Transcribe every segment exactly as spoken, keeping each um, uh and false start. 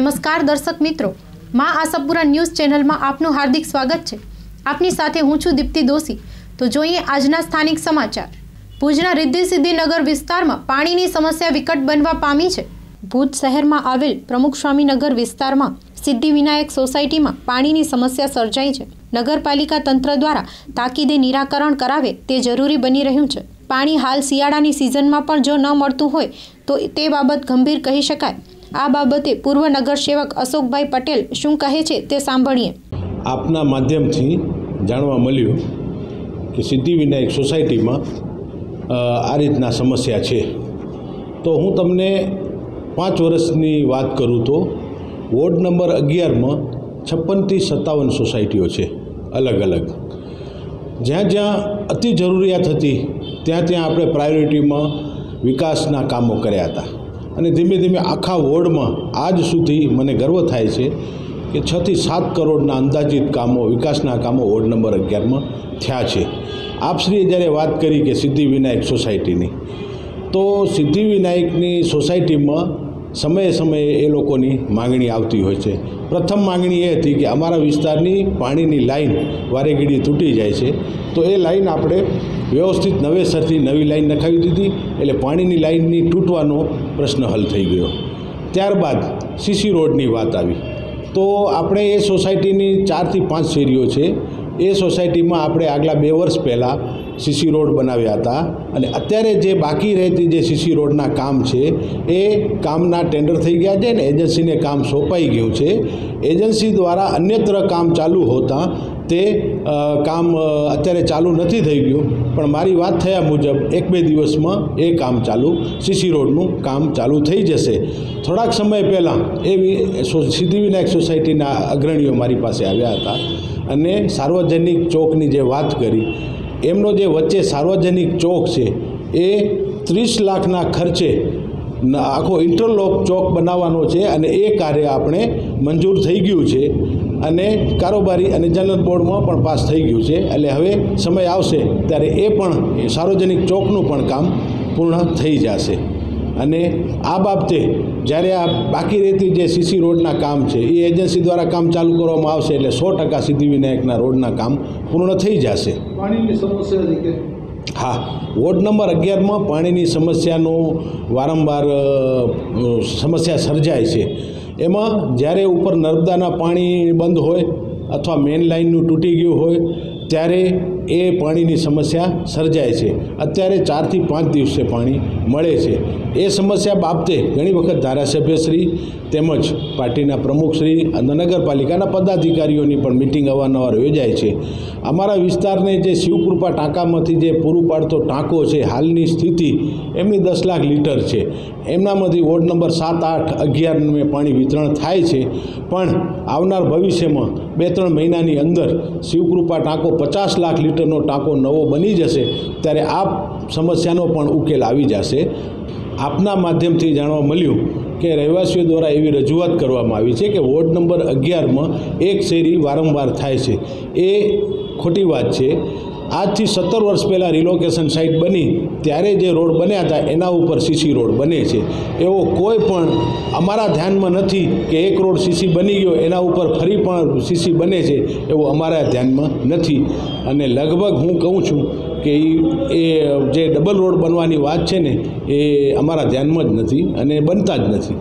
નમસ્કાર દર્શક મિત્રો, માં આશાપુરા ન્યૂઝ ચેનલમાં આપનું હાર્દિક સ્વાગત છે। આપની સાથે હું છું દીપ્તિ દોશી। તો જોઈએ આજના સ્થાનિક સમાચાર। ભુજના રિદ્ધિ સિદ્ધિનગર વિસ્તારમાં પાણીની સમસ્યા વિકટ બનવા પામી છે। ભુજ શહેરમાં આવેલ પ્રમુખ સ્વામીનગર વિસ્તારમાં સિદ્ધિ વિનાયક સોસાયટીમાં પાણીની સમસ્યા સર્જાઈ છે। નગરપાલિકા તંત્ર દ્વારા તાકીદે નિરાકરણ કરાવે તે જરૂરી બની રહ્યું છે। પાણી હાલ શિયાળાની સિઝનમાં પણ જો ન મળતું હોય તો તે બાબત ગંભીર કહી શકાય। આ બાબતે પૂર્વ નગર સેવક અશોકભાઈ પટેલ શું કહે છે તે સાંભળીએ। આપના માધ્યમથી જાણવા મળ્યું કે સિદ્ધિ વિનાયક સોસાયટીમાં આ રીતના સમસ્યા છે। તો હું તમને પાંચ વર્ષની વાત કરું તો વોર્ડ નંબર અગિયારમાં છપ્પનથી સત્તાવન સોસાયટીઓ છે અલગ અલગ। જ્યાં જ્યાં અતિ જરૂરિયાત હતી ત્યાં ત્યાં આપણે પ્રાયોરિટીમાં વિકાસના કામો કર્યા હતા અને ધીમે ધીમે આખા વોર્ડમાં આજ સુધી મને ગર્વ થાય છે કે છથી સાત કરોડના અંદાજિત કામો વિકાસના કામો વોર્ડ નંબર અગિયારમાં થયા છે। આપશ્રીએ જ્યારે વાત કરી કે સિદ્ધિ વિનાયક સોસાયટીની, તો સિદ્ધિ વિનાયકની સોસાયટીમાં સમયે સમયે એ લોકોની માગણી આવતી હોય છે। પ્રથમ માગણી એ હતી કે અમારા વિસ્તારની પાણીની લાઈન વારેઘડી તૂટી જાય છે, તો એ લાઈન આપણે વ્યવસ્થિત નવેસરથી નવી લાઈન નખાવી દીધી, એટલે પાણીની લાઈનની તૂટવાનો પ્રશ્ન હલ થઈ ગયો। ત્યારબાદ સીસી રોડની વાત આવી, તો આપણે એ સોસાયટીની ચારથી પાંચ શેરીઓ છે, એ સોસાયટીમાં આપણે આગલા બે વર્ષ પહેલાં સીસી રોડ બનાવ્યા હતા અને અત્યારે જે બાકી રહેતી જે સીસી રોડના કામ છે એ કામના ટેન્ડર થઈ ગયા છે ને એજન્સીને કામ સોંપાઈ ગયું છે। એજન્સી દ્વારા અન્યત્ર કામ ચાલુ હોતા તે કામ અત્યારે ચાલુ નથી થઈ ગયું, પણ મારી વાત થયા મુજબ એક બે દિવસમાં એ કામ ચાલુ સીસી રોડનું કામ ચાલુ થઈ જશે। થોડાક સમય પહેલાં એ સિદ્ધિ વિનાયક સોસાયટીના અગ્રણીઓ મારી પાસે આવ્યા હતા અને સાર્વજનિક ચોકની જે વાત કરી, એમનો જે વચ્ચે સાર્વજનિક ચોક છે એ ત્રીસ લાખના ખર્ચે આખો ઇન્ટરલોક ચોક બનાવવાનો છે અને એ કાર્ય આપણે મંજૂર થઈ ગયું છે અને કારોબારી અને જનરલ બોર્ડમાં પણ પાસ થઈ ગયું છે। એટલે હવે સમય આવશે ત્યારે એ પણ સાર્વજનિક ચોકનું પણ કામ પૂર્ણ થઈ જશે અને આ બાબતે જ્યારે આ બાકી રહેતી જે સીસી રોડના કામ છે એ એજન્સી દ્વારા કામ ચાલુ કરવામાં આવશે એટલે સો ટકા સિદ્ધિ વિનાયકના રોડના કામ પૂર્ણ થઈ જશે। પાણીની સમસ્યા હા, વોર્ડ નંબર અગિયારમાં પાણીની સમસ્યાનો વારંવાર સમસ્યા સર્જાય છે। એમાં જ્યારે ઉપર નર્મદાના પાણી બંધ હોય અથવા મેઇન લાઇનનું તૂટી ગયું હોય ત્યારે એ પાણીની સમસ્યા સર્જાય છે। અત્યારે ચારથી પાંચ દિવસે પાણી મળે છે। એ સમસ્યા બાબતે ઘણી વખત ધારાસભ્યશ્રી તેમજ પાર્ટીના પ્રમુખશ્રી અને નગરપાલિકાના પદાધિકારીઓની પણ મિટિંગ અવારનવાર યોજાય છે। અમારા વિસ્તારને જે શિવકૃપા ટાંકામાંથી જે પૂરું પાડતો ટાંકો છે, હાલની સ્થિતિ એમની દસ લાખ લીટર છે, એમનામાંથી વોર્ડ નંબર સાત આઠ અગિયારને પાણી વિતરણ થાય છે, પણ આવનાર ભવિષ્યમાં બે ત્રણ મહિનાની અંદર શિવકૃપા ટાંકો પચાસ લાખ લીટરનો ટાંકો નવો બની જશે ત્યારે આ સમસ્યાનો પણ ઉકેલ આવી જશે। આપના માધ્યમથી જાણવા મળ્યું કે રહેવાસીઓ દ્વારા એવી રજૂઆત કરવામાં આવી છે કે વોર્ડ નંબર અગિયારમાં એક શેરી વારંવાર થાય છે, એ ખોટી વાત છે। આજથી સત્તર વર્ષ પહેલાં રિલોકેશન સાઇટ બની ત્યારે જે રોડ બન્યા હતા એના ઉપર સીસી રોડ બને છે, એવો કોઈ પણ અમારા ધ્યાનમાં નથી કે એક રોડ સીસી બની ગયો એના ઉપર ફરી પણ સીસી બને છે, એવું અમારા ધ્યાનમાં નથી અને લગભગ હું કહું છું કે એ જે ડબલ રોડ બનવાની વાત છે ને એ અમારા ધ્યાનમાં જ નથી અને બનતા જ નથી।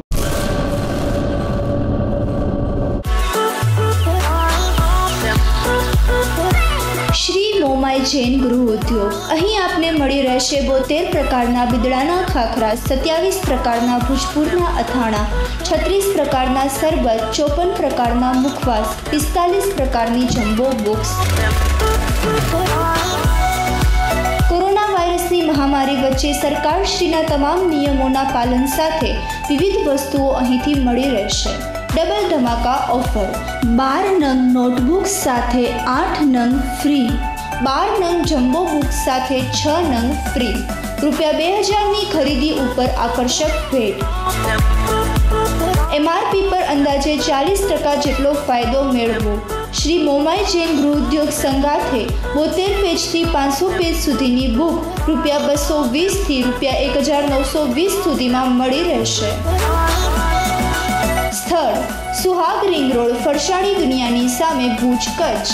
શ્રી મોમાઈ જૈન ગૃહ ઉદ્યોગ, અહીં આપને મળી રહેશે બોતેર પ્રકારના બિદડાના ખાખરા, સત્યાવીસ પ્રકારના ભૂજપુરના અથાણા, છત્રીસ પ્રકારના સરબત, ચોપન પ્રકારના મુખવાસ, પિસ્તાલીસ પ્રકારની જમ્બો બુક્સ। કોરોના વાયરસની મહામારી વચ્ચે સરકારશ્રીના તમામ નિયમોના પાલન સાથે વિવિધ વસ્તુઓ અહીંથી મળી રહેશે। ડબલ ધમાકા ઓફર, બાર નંગ નોટબુક્સ સાથે આઠ નંગ ફ્રી, બાર નંગ જમ્બો બુક્સ સાથે છ નંગ ફ્રી, રૂપિયા બે હજારની ખરીદી ઉપર આકર્ષક ભેટ, એમઆરપી પર અંદાજે ચાલીસ ટકા જેટલો ફાયદો મેળવો। શ્રી મોમાઈ જૈન ગૃહ ઉદ્યોગ સંગાથે બોતેર પેજથી પાંચસો પેજ સુધીની બુક રૂપિયા બસો વીસથી રૂપિયા એક હજાર નવસો વીસ સુધીમાં મળી રહેશે। સ્થળ સુહાગ રિંગ રોડ, ફરસાણી દુનિયાની સામે, ભુજ, કચ્છ.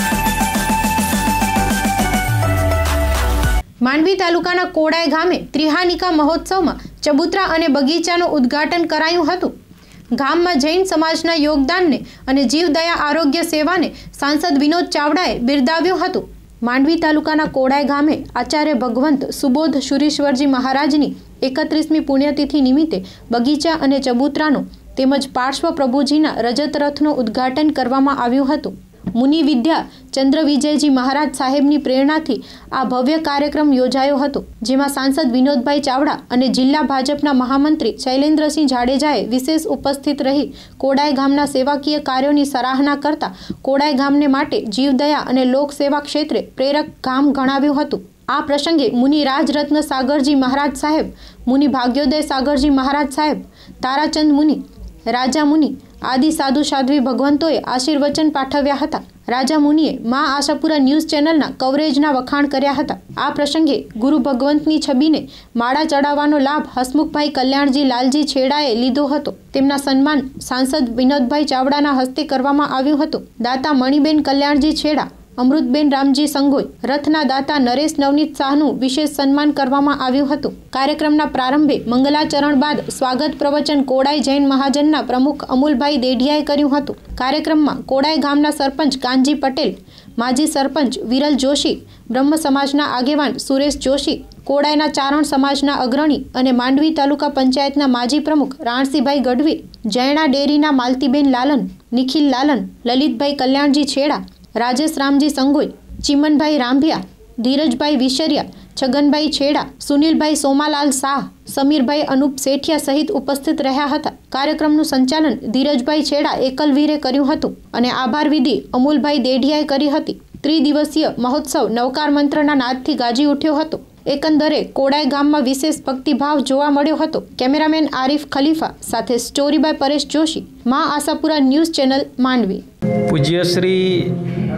માંડવી તાલુકાના કોડાય ગામે ત્રિહાનિકા મહોત્સવમાં ચબૂતરા અને બગીચાનું ઉદ્ઘાટન કરાયું હતું. ગામમાં જૈન સમાજના યોગદાનને અને જીવદયા આરોગ્ય સેવાને સાંસદ વિનોદ ચાવડાએ બિરદાવ્યું હતું. માંડવી તાલુકાના કોડાય ગામે આચાર્ય ભગવંત સુબોધ શુરીશ્વરજી મહારાજની એકત્રીસમી પુણ્યતિથિ નિમિત્તે બગીચા અને ચબૂતરાનું તેમજ પાર્શ્વ પ્રભુજીના રજત રથનું ઉદ્ઘાટન કરવામાં આવ્યું હતું. મુનિ વિદ્યા ચંદ્ર વિજયજી મહારાજ સાહેબની પ્રેરણાથી આ ભવ્ય કાર્યક્રમ યોજાયો હતો, જેમાં સાંસદ વિનોદભાઈ ચાવડા અને જિલ્લા ભાજપના મહામંત્રી શૈલેન્દ્રસિંહ જાડેજાએ વિશેષ ઉપસ્થિત રહી કોડાય ગામના સેવાકીય કાર્યોની સરાહના કરતા કોડાય ગામને માટે જીવદયા અને લોકસેવા ક્ષેત્રે પ્રેરક ગામ ગણાવ્યું હતું. આ પ્રસંગે મુનિ રાજરત્ન સાગરજી મહારાજ સાહેબ, મુનિ ભાગ્યોદય સાગરજી મહારાજ સાહેબ, તારાચંદ મુનિ, રાજા મુનિ આદિ સાધુ સાધ્વી ભગવંતોએ આશીર્વચન પાઠવ્યા હતા. રાજા મુનિએ મા આશાપુરા ન્યૂઝ ચેનલના કવરેજના વખાણ કર્યા હતા. આ પ્રસંગે ગુરુ ભગવંતની છબીને માળા ચડાવવાનો લાભ હસમુખભાઈ કલ્યાણજી લાલજી છેડાએ લીધો હતો. તેમના સન્માન સાંસદ વિનોદભાઈ ચાવડાના હસ્તે કરવામાં આવ્યું હતું. દાતા મણિબેન કલ્યાણજી છેડા, અમૃતબેન રામજી સંગોઈ, રથના દાતા નરેશ નવનીત શાહનું વિશેષ સન્માન કરવામાં આવ્યું હતું. કાર્યક્રમના પ્રારંભે મંગલાચરણ બાદ સ્વાગત પ્રવચન કોડાય જૈન મહાજનના પ્રમુખ અમુલભાઈ દેઢિયાએ કર્યું હતું. કાર્યક્રમમાં કોડાય ગામના સરપંચ કાનજી પટેલ, માજી સરપંચ વિરલ જોશી, બ્રહ્મ સમાજના આગેવાન સુરેશ જોશી, કોડાયના ચારણ સમાજના અગ્રણી અને માંડવી તાલુકા પંચાયતના માજી પ્રમુખ રાણસીભાઈ ગઢવી, જૈણા ડેરીના માલતીબેન લાલન, નિખિલ લાલન, લલિતભાઈ કલ્યાણજી છેડા, રાજેશ રામજી સંગોઈ, ચિમનભાઈ રાંભિયા, ધીરજભાઈ વિશરિયા, છગનભાઈ છેડા, સુનિલભાઈ સોમાલાલ શાહ, સમીરભાઈ અનુપ સેઠિયા સહિત ઉપસ્થિત રહ્યા હતા. કાર્યક્રમનું સંચાલન ધીરજભાઈ છેડા એકલવીરે કર્યું હતું અને આભાર વિધિ અમુલભાઈ દેઢિયાએ કરી હતી. ત્રિદિવસીય મહોત્સવ નવકાર મંત્રના નાદથી ગાજી ઉઠ્યો હતો. એકંદરે કોડાય ગામમાં વિશેષ ભક્તિભાવ જોવા મળ્યો હતો. કેમેરામેન આરિફ ખલીફા સાથે સ્ટોરી બાય પરેશ જોશી, મા આશાપુરા ન્યૂઝ ચેનલ, માંડવી. પૂજ્ય શ્રી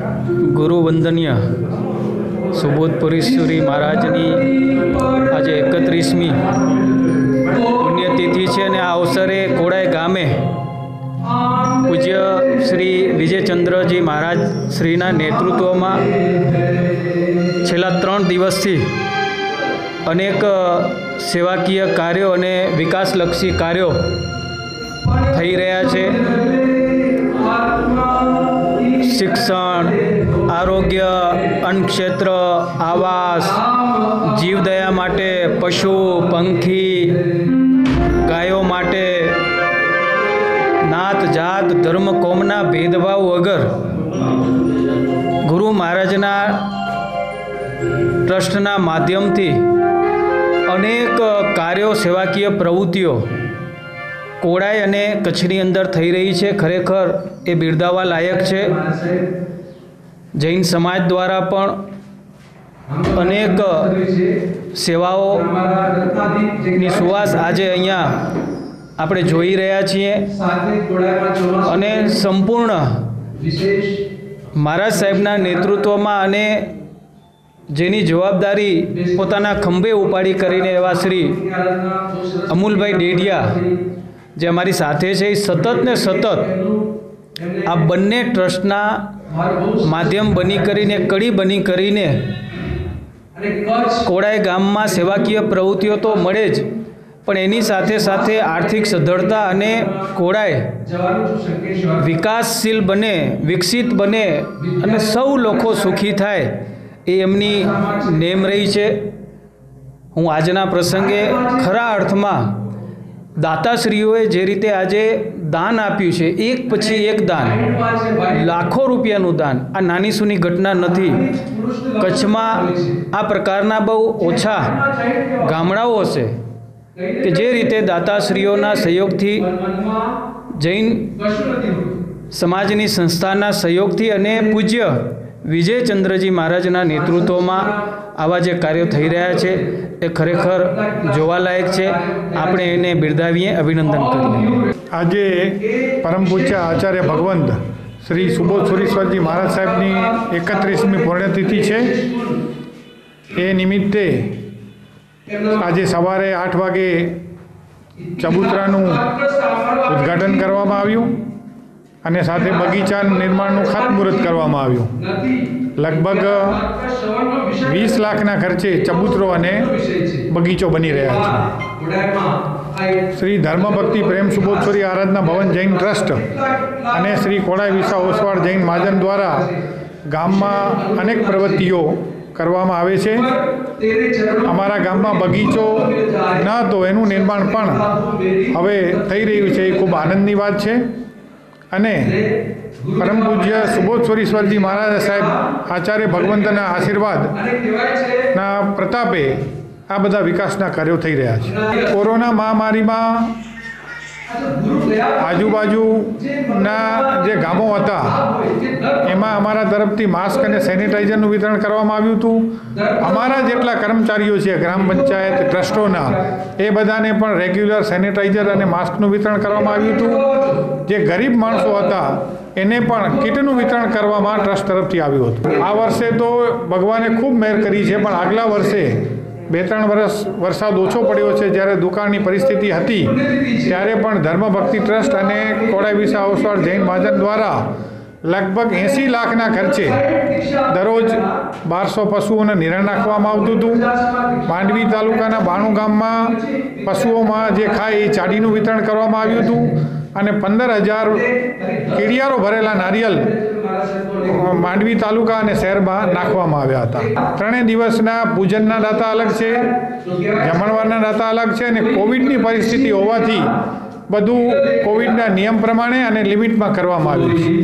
ગુરુ વંદનીય સુબોધપુરીશ્વરી મહારાજની આજે એકત્રીસમી પુણ્યતિથિ છે અને આ અવસરે કોડાય ગામે પૂજ્ય શ્રી વિજયચંદ્રજી મહારાજ શ્રીના નેતૃત્વમાં છેલ્લા ત્રણ દિવસથી અનેક સેવાકીય કાર્યો અને વિકાસલક્ષી કાર્યો થઈ રહ્યા છે. શિક્ષણ, આરોગ્ય, અન્ન ક્ષેત્ર, આવાસ, જીવદયા માટે, પશુ પંખી, ગાયો માટે, નાત જાત ધર્મ કોમના ભેદભાવ વગર ગુરુ મહારાજના ટ્રસ્ટના માધ્યમથી અનેક કાર્યો, સેવાકીય પ્રવૃત્તિઓ કોડાય અને કચ્છની અંદર થઈ રહી છે. ખરેખર એ બિરદાવવા લાયક છે. જૈન સમાજ દ્વારા પણ અનેક સેવાઓની સુવાસ આજે અહીંયા આપણે જોઈ રહ્યા છીએ અને સંપૂર્ણ મહારાજ સાહેબના નેતૃત્વમાં અને જેની જવાબદારી પોતાના ખંભે ઉપાડી કરીને એવા શ્રી અમુલભાઈ ડેઢિયા જે અમારી સાથે છે, એ સતત ને સતત આ બંને ટ્રસ્ટના માધ્યમ બની કરીને, કડી બની કરીને કોડાય ગામમાં સેવાકીય પ્રવૃત્તિઓ તો મળે જ, પણ એની સાથે સાથે આર્થિક સદ્ધરતા અને કોડાય વિકાસશીલ બને, વિકસિત બને અને સૌ લોકો સુખી થાય એ એમની નેમ રહી છે. હું આજના પ્રસંગે ખરા અર્થમાં દાતાશ્રીઓએ જે રીતે આજે દાન આપ્યું છે, એક પછી એક દાન, લાખો રૂપિયાનું દાન, આ નાની સૂની ઘટના નથી. કચ્છમાં આ પ્રકારના બહુ ઓછા ગામડાઓ હશે કે જે રીતે દાતાશ્રીઓના સહયોગથી, જૈન સમાજની સંસ્થાના સહયોગથી અને પૂજ્ય વિજયચંદ્રજી મહારાજના નેતૃત્વમાં આવા જે કાર્યો થઈ રહ્યા છે એ ખરેખર જોવાલાયક છે. આપણે એને બિરદાવીએ, અભિનંદન કરીએ. આજે પરમ પૂજ્ય આચાર્ય ભગવંત શ્રી સુબોધ સુરીશ્વરજી મહારાજ સાહેબની એકત્રીસમી પુણ્યતિથિ છે. એ નિમિત્તે આજે સવારે આઠ વાગે ચબૂતરાનું ઉદ્ઘાટન કરવામાં આવ્યું અને સાથે બગીચા નિર્માણનું ખાતમુહૂર્ત કરવામાં આવ્યું. લગભગ વીસ લાખના ખર્ચે ચબૂતરો અને બગીચો બની રહ્યા છે. શ્રી ધર્મભક્તિ પ્રેમ સુબોધશ્વરી આરાધના ભવન જૈન ટ્રસ્ટ અને શ્રી કોડાઈ વિસા ઓસવાડ જૈન મહાજન દ્વારા ગામમાં અનેક પ્રવૃત્તિઓ કરવામાં આવે છે. અમારા ગામમાં બગીચો ન હતો એનું નિર્માણ પણ હવે થઈ રહ્યું છે. એ ખૂબ આનંદની વાત છે. અને પરમ પૂજ્ય સુબોધશ્વરીશ્વરજી મહારાજ સાહેબ આચાર્ય ભગવંતના આશીર્વાદના પ્રતાપે આ બધા વિકાસના કાર્યો થઈ રહ્યા છે. કોરોના મહામારીમાં આજુબાજુના જે ગામો હતા એમાં અમારા તરફથી માસ્ક અને સેનિટાઈઝરનું વિતરણ કરવામાં આવ્યું હતું. અમારા જેટલા કર્મચારીઓ છે ગ્રામ પંચાયત ટ્રસ્ટોના એ બધાને પણ રેગ્યુલર સેનિટાઈઝર અને માસ્કનું વિતરણ કરવામાં આવ્યું હતું. જે ગરીબ માણસો હતા એને પણ કીટનું વિતરણ કરવામાં ટ્રસ્ટ તરફથી આવ્યું હતું. આ વર્ષે તો ભગવાને ખૂબ મહેર કરી છે, પણ આગલા વર્ષે બે ત્રણ વર્ષ વરસાદ ઓછો પડ્યો છે. જ્યારે દુકાળની પરિસ્થિતિ હતી ત્યારે પણ ધર્મભક્તિ ટ્રસ્ટ અને કોડાઈ વિસા ઓસવાડ જૈન મહાજન દ્વારા લગભગ એંસી લાખના ખર્ચે દરરોજ બારસો પશુઓને નિરણ નાખવામાં આવતું હતું. માંડવી તાલુકાના બાણું ગામમાં પશુઓમાં જે ખાય એ ચાડીનું વિતરણ કરવામાં આવ્યું હતું અને પંદર હજાર કેડિયારો ભરેલા નારિયેલ માંડવી તાલુકા અને શહેરમાં નાખવામાં આવ્યા હતા. ત્રણેય દિવસના પૂજનના દાતા અલગ છે, જમણવારના દાતા અલગ છે અને કોવિડની પરિસ્થિતિ હોવાથી બધું કોવિડના નિયમ પ્રમાણે અને લિમિટમાં કરવામાં આવ્યું છે.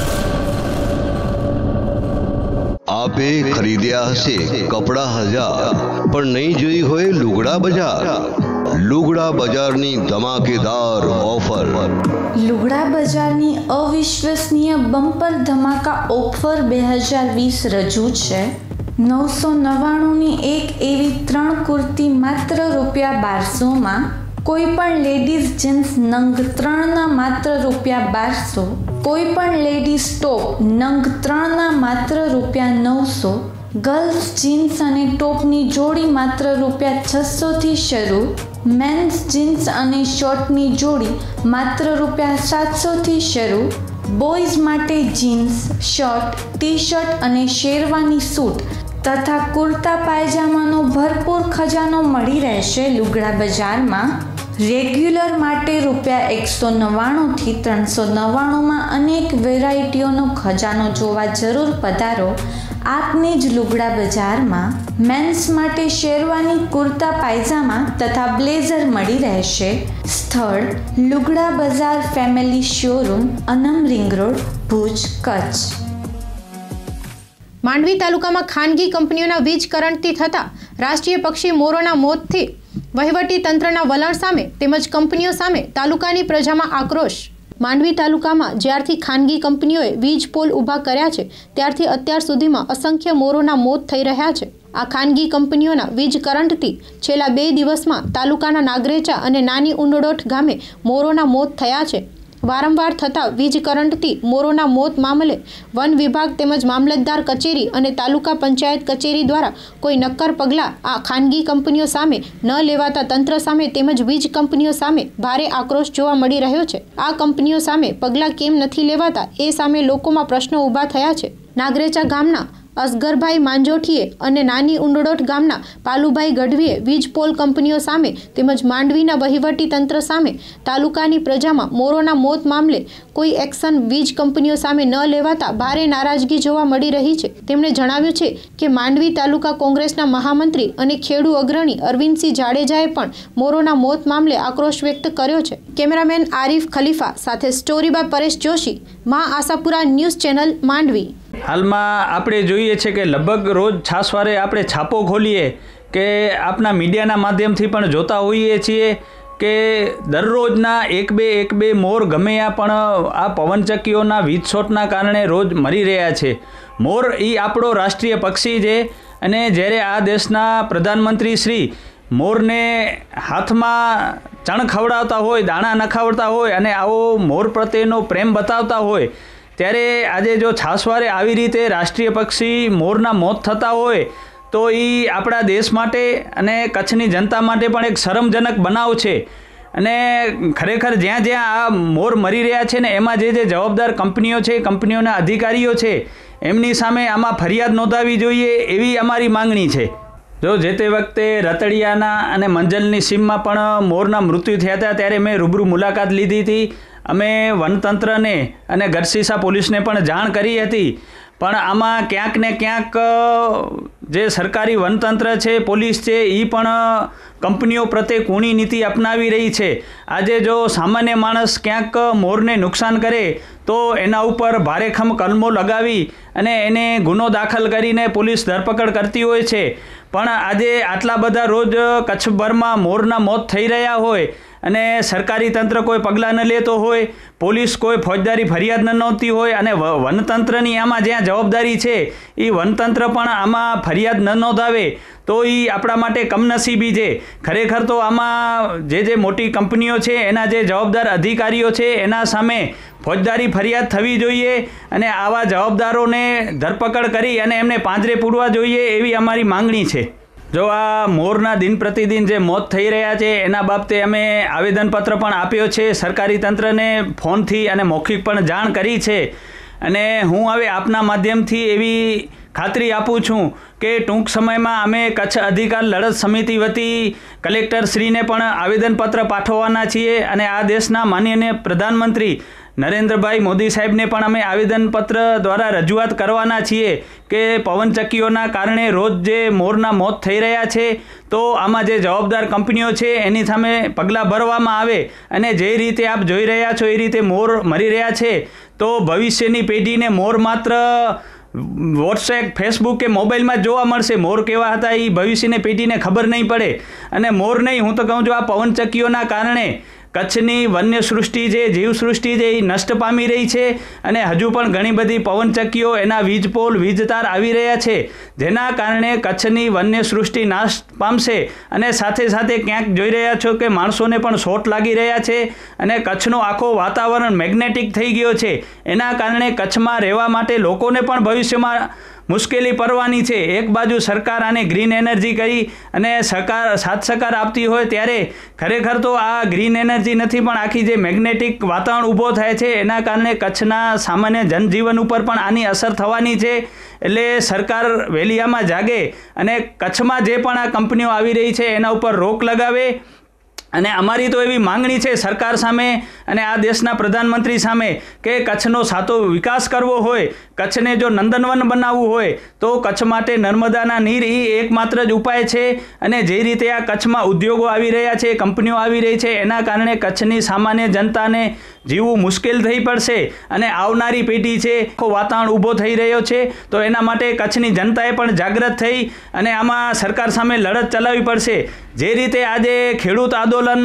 આપે ખરીદ્યા હશે કપડા હજાર, પણ નહીં જોઈ હોય લુગડા બજાર. લુગડા બજારની ધમાકેદાર ઓફર. લુગડા બજારની અવિશ્વસનીય બમ્પર ધમાકા ઓફર બે હજાર વીસ રજૂ છે. નવસો નવ્વાણુંની એક એવી ત્રણ કુર્તી માત્ર રૂપિયા બારસોમાં. કોઈ પણ લેડીઝ જીન્સ નંગ ત્રણના માત્ર રૂપિયા બારસો. કોઈ પણ લેડીઝ ટોપ નંગ ત્રણના માત્ર રૂપિયા નવસો. ગર્લ્સ જીન્સ અને ટોપની જોડી માત્ર રૂપિયા છસોથી શરૂ. મેન્સ જીન્સ અને શર્ટની જોડી માત્ર રૂપિયા સાતસોથી શરૂ. બોયઝ માટે જીન્સ, શર્ટ, ટી શર્ટ અને શેરવાની સૂટ તથા કુર્તા પાયજામાનો ભરપૂર ખજાનો મળી રહેશે લુગડા બજારમાં. રેગ્યુલર માટે રૂપિયા એકસો નવ્વાણુંથી ત્રણસો નવ્વાણુંમાં અનેક વેરાયટીઓનો ખજાનો જોવા જરૂર પધારો આપની જ લુગડા બજારમાં. મેન્સ માટે શેરવાની, કુર્તા પાયજામા તથા બ્લેઝર મળી રહેશે. સ્થળ Lugda Bazaar family showroom, Anam ring road, Bhuj, Kutch. Mandvi તાલુકામાં ખાનગી કંપનીઓના વીજ કરંટથી થતા રાષ્ટ્રીય પક્ષી મોરોના મોતથી વહીવટી તંત્રના વલણ સામે તેમજ કંપનીઓ સામે તાલુકાની પ્રજામાં આક્રોશ. માંડવી તાલુકામાં જ્યારથી ખાનગી કંપનીઓએ વીજ પોલ ઊભા કર્યા છે ત્યારથી અત્યાર સુધીમાં અસંખ્ય મોરોના મોત થઈ રહ્યા છે. આ ખાનગી કંપનીઓના વીજ કરંટથી છેલ્લા બે દિવસમાં તાલુકાના નાગરેચા અને નાની ઉંડડોઠ ગામે મોરોના મોત થયા છે. વારંવાર થતા વીજ કરંટથી મોરોના મોત મામલે વન વિભાગ તેમજ મામલતદાર કચેરી અને તાલુકા પંચાયત કચેરી દ્વારા કોઈ નક્કર પગલાં આ ખાનગી કંપનીઓ સામે ન લેવાતા તંત્ર સામે તેમજ વીજ કંપનીઓ સામે ભારે આક્રોશ જોવા મળી રહ્યો છે. આ કંપનીઓ સામે પગલાં કેમ નથી લેવાતા એ સામે લોકોમાં પ્રશ્નો ઊભા થયા છે. નાગરેચા ગામના અસગરભાઈ માંજોઠીએ અને નાની ઉંડડોઠ ગામના પાલુભાઈ ગઢવીએ વીજ પોલ કંપનીઓ સામે તેમજ માંડવીના વહીવટી તંત્ર સામે તાલુકાની પ્રજામાં મોરોના મોત મામલે કોઈ એક્શન વીજ કંપનીઓ સામે ન લેવાતા ભારે નારાજગી જોવા મળી રહી છે. તેમણે જણાવ્યું છે કે માંડવી તાલુકા કોંગ્રેસના મહામંત્રી અને ખેડૂ અગ્રણી અરવિંદસિંહ જાડેજાએ પણ મોરોના મોત મામલે આક્રોશ વ્યક્ત કર્યો છે. કેમેરામેન આરિફ ખલીફા સાથે સ્ટોરી બાય પરેશ જોશી, મા આશાપુરા ન્યૂઝ ચેનલ, માંડવી. હાલમાં આપણે જોઈએ છે કે લગભગ રોજ છાસવારે આપણે છાપો ખોલીએ કે આપના મીડિયાના માધ્યમથી પણ જોતા હોઈએ છીએ કે દરરોજના એક બે એક બે મોર ગમે આ પણ આ પવનચક્કીઓના વીજશોટના કારણે રોજ મરી રહ્યા છે. મોર એ આપણો રાષ્ટ્રીય પક્ષી છે અને જ્યારે આ દેશના પ્રધાનમંત્રી શ્રી મોરને હાથમાં ચણ ખવડાવતા હોય, દાણા નખાવડતા હોય અને આવો મોર પ્રત્યેનો પ્રેમ બતાવતા હોય ત્યારે આજે જો છાસવારે આવી રીતે રાષ્ટ્રીય પક્ષી મોરના મોત થતા હોય તો એ આપણા દેશ માટે અને કચ્છની જનતા માટે પણ એક શરમજનક બનાવ છે. અને ખરેખર જ્યાં જ્યાં આ મોર મરી રહ્યા છે ને એમાં જે જે જવાબદાર કંપનીઓ છે, કંપનીઓના અધિકારીઓ છે, એમની સામે આમાં ફરિયાદ નોંધાવી જોઈએ એવી અમારી માંગણી છે. જો જે તે વખતે રતડિયાના અને મંજલની સીમમાં પણ મોરના મૃત્યુ થયા હતા ત્યારે મેં રૂબરૂ મુલાકાત લીધી હતી. અમે વનતંત્રને અને ગઢશીસા પોલીસને પણ જાણ કરી હતી. પણ આમાં ક્યાંક ને ક્યાંક જે સરકારી વનતંત્ર છે, પોલીસ છે, એ પણ કંપનીઓ પ્રત્યે કૂણી નીતિ અપનાવી રહી છે. આજે જો સામાન્ય માણસ ક્યાંક મોરને નુકસાન કરે તો એના ઉપર ભારેખમ કલમો લગાવી અને એને ગુનો દાખલ કરીને પોલીસ ધરપકડ કરતી હોય છે. પણ આજે આટલા બધા રોજ કચ્છભરમાં મોરના મોત થઈ રહ્યા હોય અને સરકારી તંત્ર કોઈ પગલાં ન લેતો હોય, પોલીસ કોઈ ફોજદારી ફરિયાદ ન નહોતી હોય અને વનતંત્રની આમાં જ્યાં જવાબદારી છે એ વનતંત્ર પણ આમાં ફરિયાદ ન નોંધાવે તો એ આપણા માટે કમનસીબી છે. ખરેખર તો આમાં જે જે મોટી કંપનીઓ છે એના જે જવાબદાર અધિકારીઓ છે એના સામે ફોજદારી ફરિયાદ થવી જોઈએ અને આવા જવાબદારોને ધરપકડ કરી અને એમને પાંજરે પૂરવા જોઈએ એવી અમારી માંગણી છે. જો આ મોરના દિન પ્રતિદિન જે મોત થઈ રહ્યા છે એના બાબતે અમે આવેદનપત્ર પણ આપ્યો છે, સરકારી તંત્રને ફોનથી અને મૌખિક પણ જાણ કરી છે. અને હું હવે આપના માધ્યમથી એવી ખાતરી આપું છું કે ટૂંક સમયમાં અમે કચ્છ અધિકાર લડત સમિતિ વતી કલેક્ટરશ્રીને પણ આવેદનપત્ર પાઠવવાના છીએ અને આ દેશના માનનીય પ્રધાનમંત્રી નરેન્દ્રભાઈ મોદી સાહેબને પણ અમે આવેદનપત્ર દ્વારા રજૂઆત કરવાના છીએ કે પવનચક્કીઓના કારણે રોજ જે મોરના મોત થઈ રહ્યા છે તો આમાં જે જવાબદાર કંપનીઓ છે એની સામે પગલાં ભરવામાં આવે અને જે રીતે આપ જોઈ રહ્યા છો એ રીતે મોર મરી રહ્યા છે તો ભવિષ્યની પેઢીને મોર માત્ર વોટ્સએપ, ફેસબુક કે મોબાઈલમાં જ જોવા મળશે. મોર કેવા હતા એ ભવિષ્યની પેઢીને ખબર નહીં પડે. અને મોર નહીં, હું તો કહું છું આ પવનચક્કીઓના કારણે કચ્છની વન્ય સૃષ્ટિ છે, જીવસૃષ્ટિ છે એ નષ્ટ પામી રહી છે અને હજુ પણ ઘણી બધી પવનચક્કીઓ એના વીજ પોલ, વીજ તાર આવી રહ્યા છે જેના કારણે કચ્છની વન્ય સૃષ્ટિ નાશ પામશે. અને સાથે સાથે ક્યાંક જોઈ રહ્યા છો કે માણસોને પણ શોટ લાગી રહ્યા છે અને કચ્છનો આખો વાતાવરણ મેગ્નેટિક થઈ ગયો છે. એના કારણે કચ્છમાં રહેવા માટે લોકોને પણ ભવિષ્યમાં મુશ્કેલી પડવાની છે. એક બાજુ સરકાર આને ગ્રીન એનર્જી કરી અને સરકાર સાથ સહકાર આપતી હોય ત્યારે ખરેખર તો આ ગ્રીન એનર્જી નથી પણ આખી જે મેગ્નેટિક વાતાવરણ ઊભો થાય છે એના કારણે કચ્છના સામાન્ય જનજીવન ઉપર પણ આની અસર થવાની છે. એટલે સરકાર વેલિયામાં જાગે અને કચ્છમાં જે પણ આ કંપનીઓ આવી રહી છે એના ઉપર રોક લગાવે. અને અમારી તો એવી માંગણી છે સરકાર સામે અને આ દેશના પ્રધાનમંત્રી સામે કે કચ્છનો સાતો વિકાસ કરવો હોય, કચ્છને જો નંદનવન બનાવવું હોય તો કચ્છ માટે નર્મદાના નીર એ એકમાત્ર જ ઉપાય છે. અને જે રીતે આ કચ્છમાં ઉદ્યોગો આવી રહ્યા છે, કંપનીઓ આવી રહી છે એના કારણે કચ્છની સામાન્ય જનતાને જીવવું મુશ્કેલ થઈ પડશે અને આવનારી પેઢી છે આખો વાતાવરણ ઊભો થઈ રહ્યો છે. તો એના માટે કચ્છની જનતાએ પણ જાગૃત થઈ અને આમાં સરકાર સામે લડત ચલાવવી પડશે. જે રીતે આજે ખેડૂત આંદોલન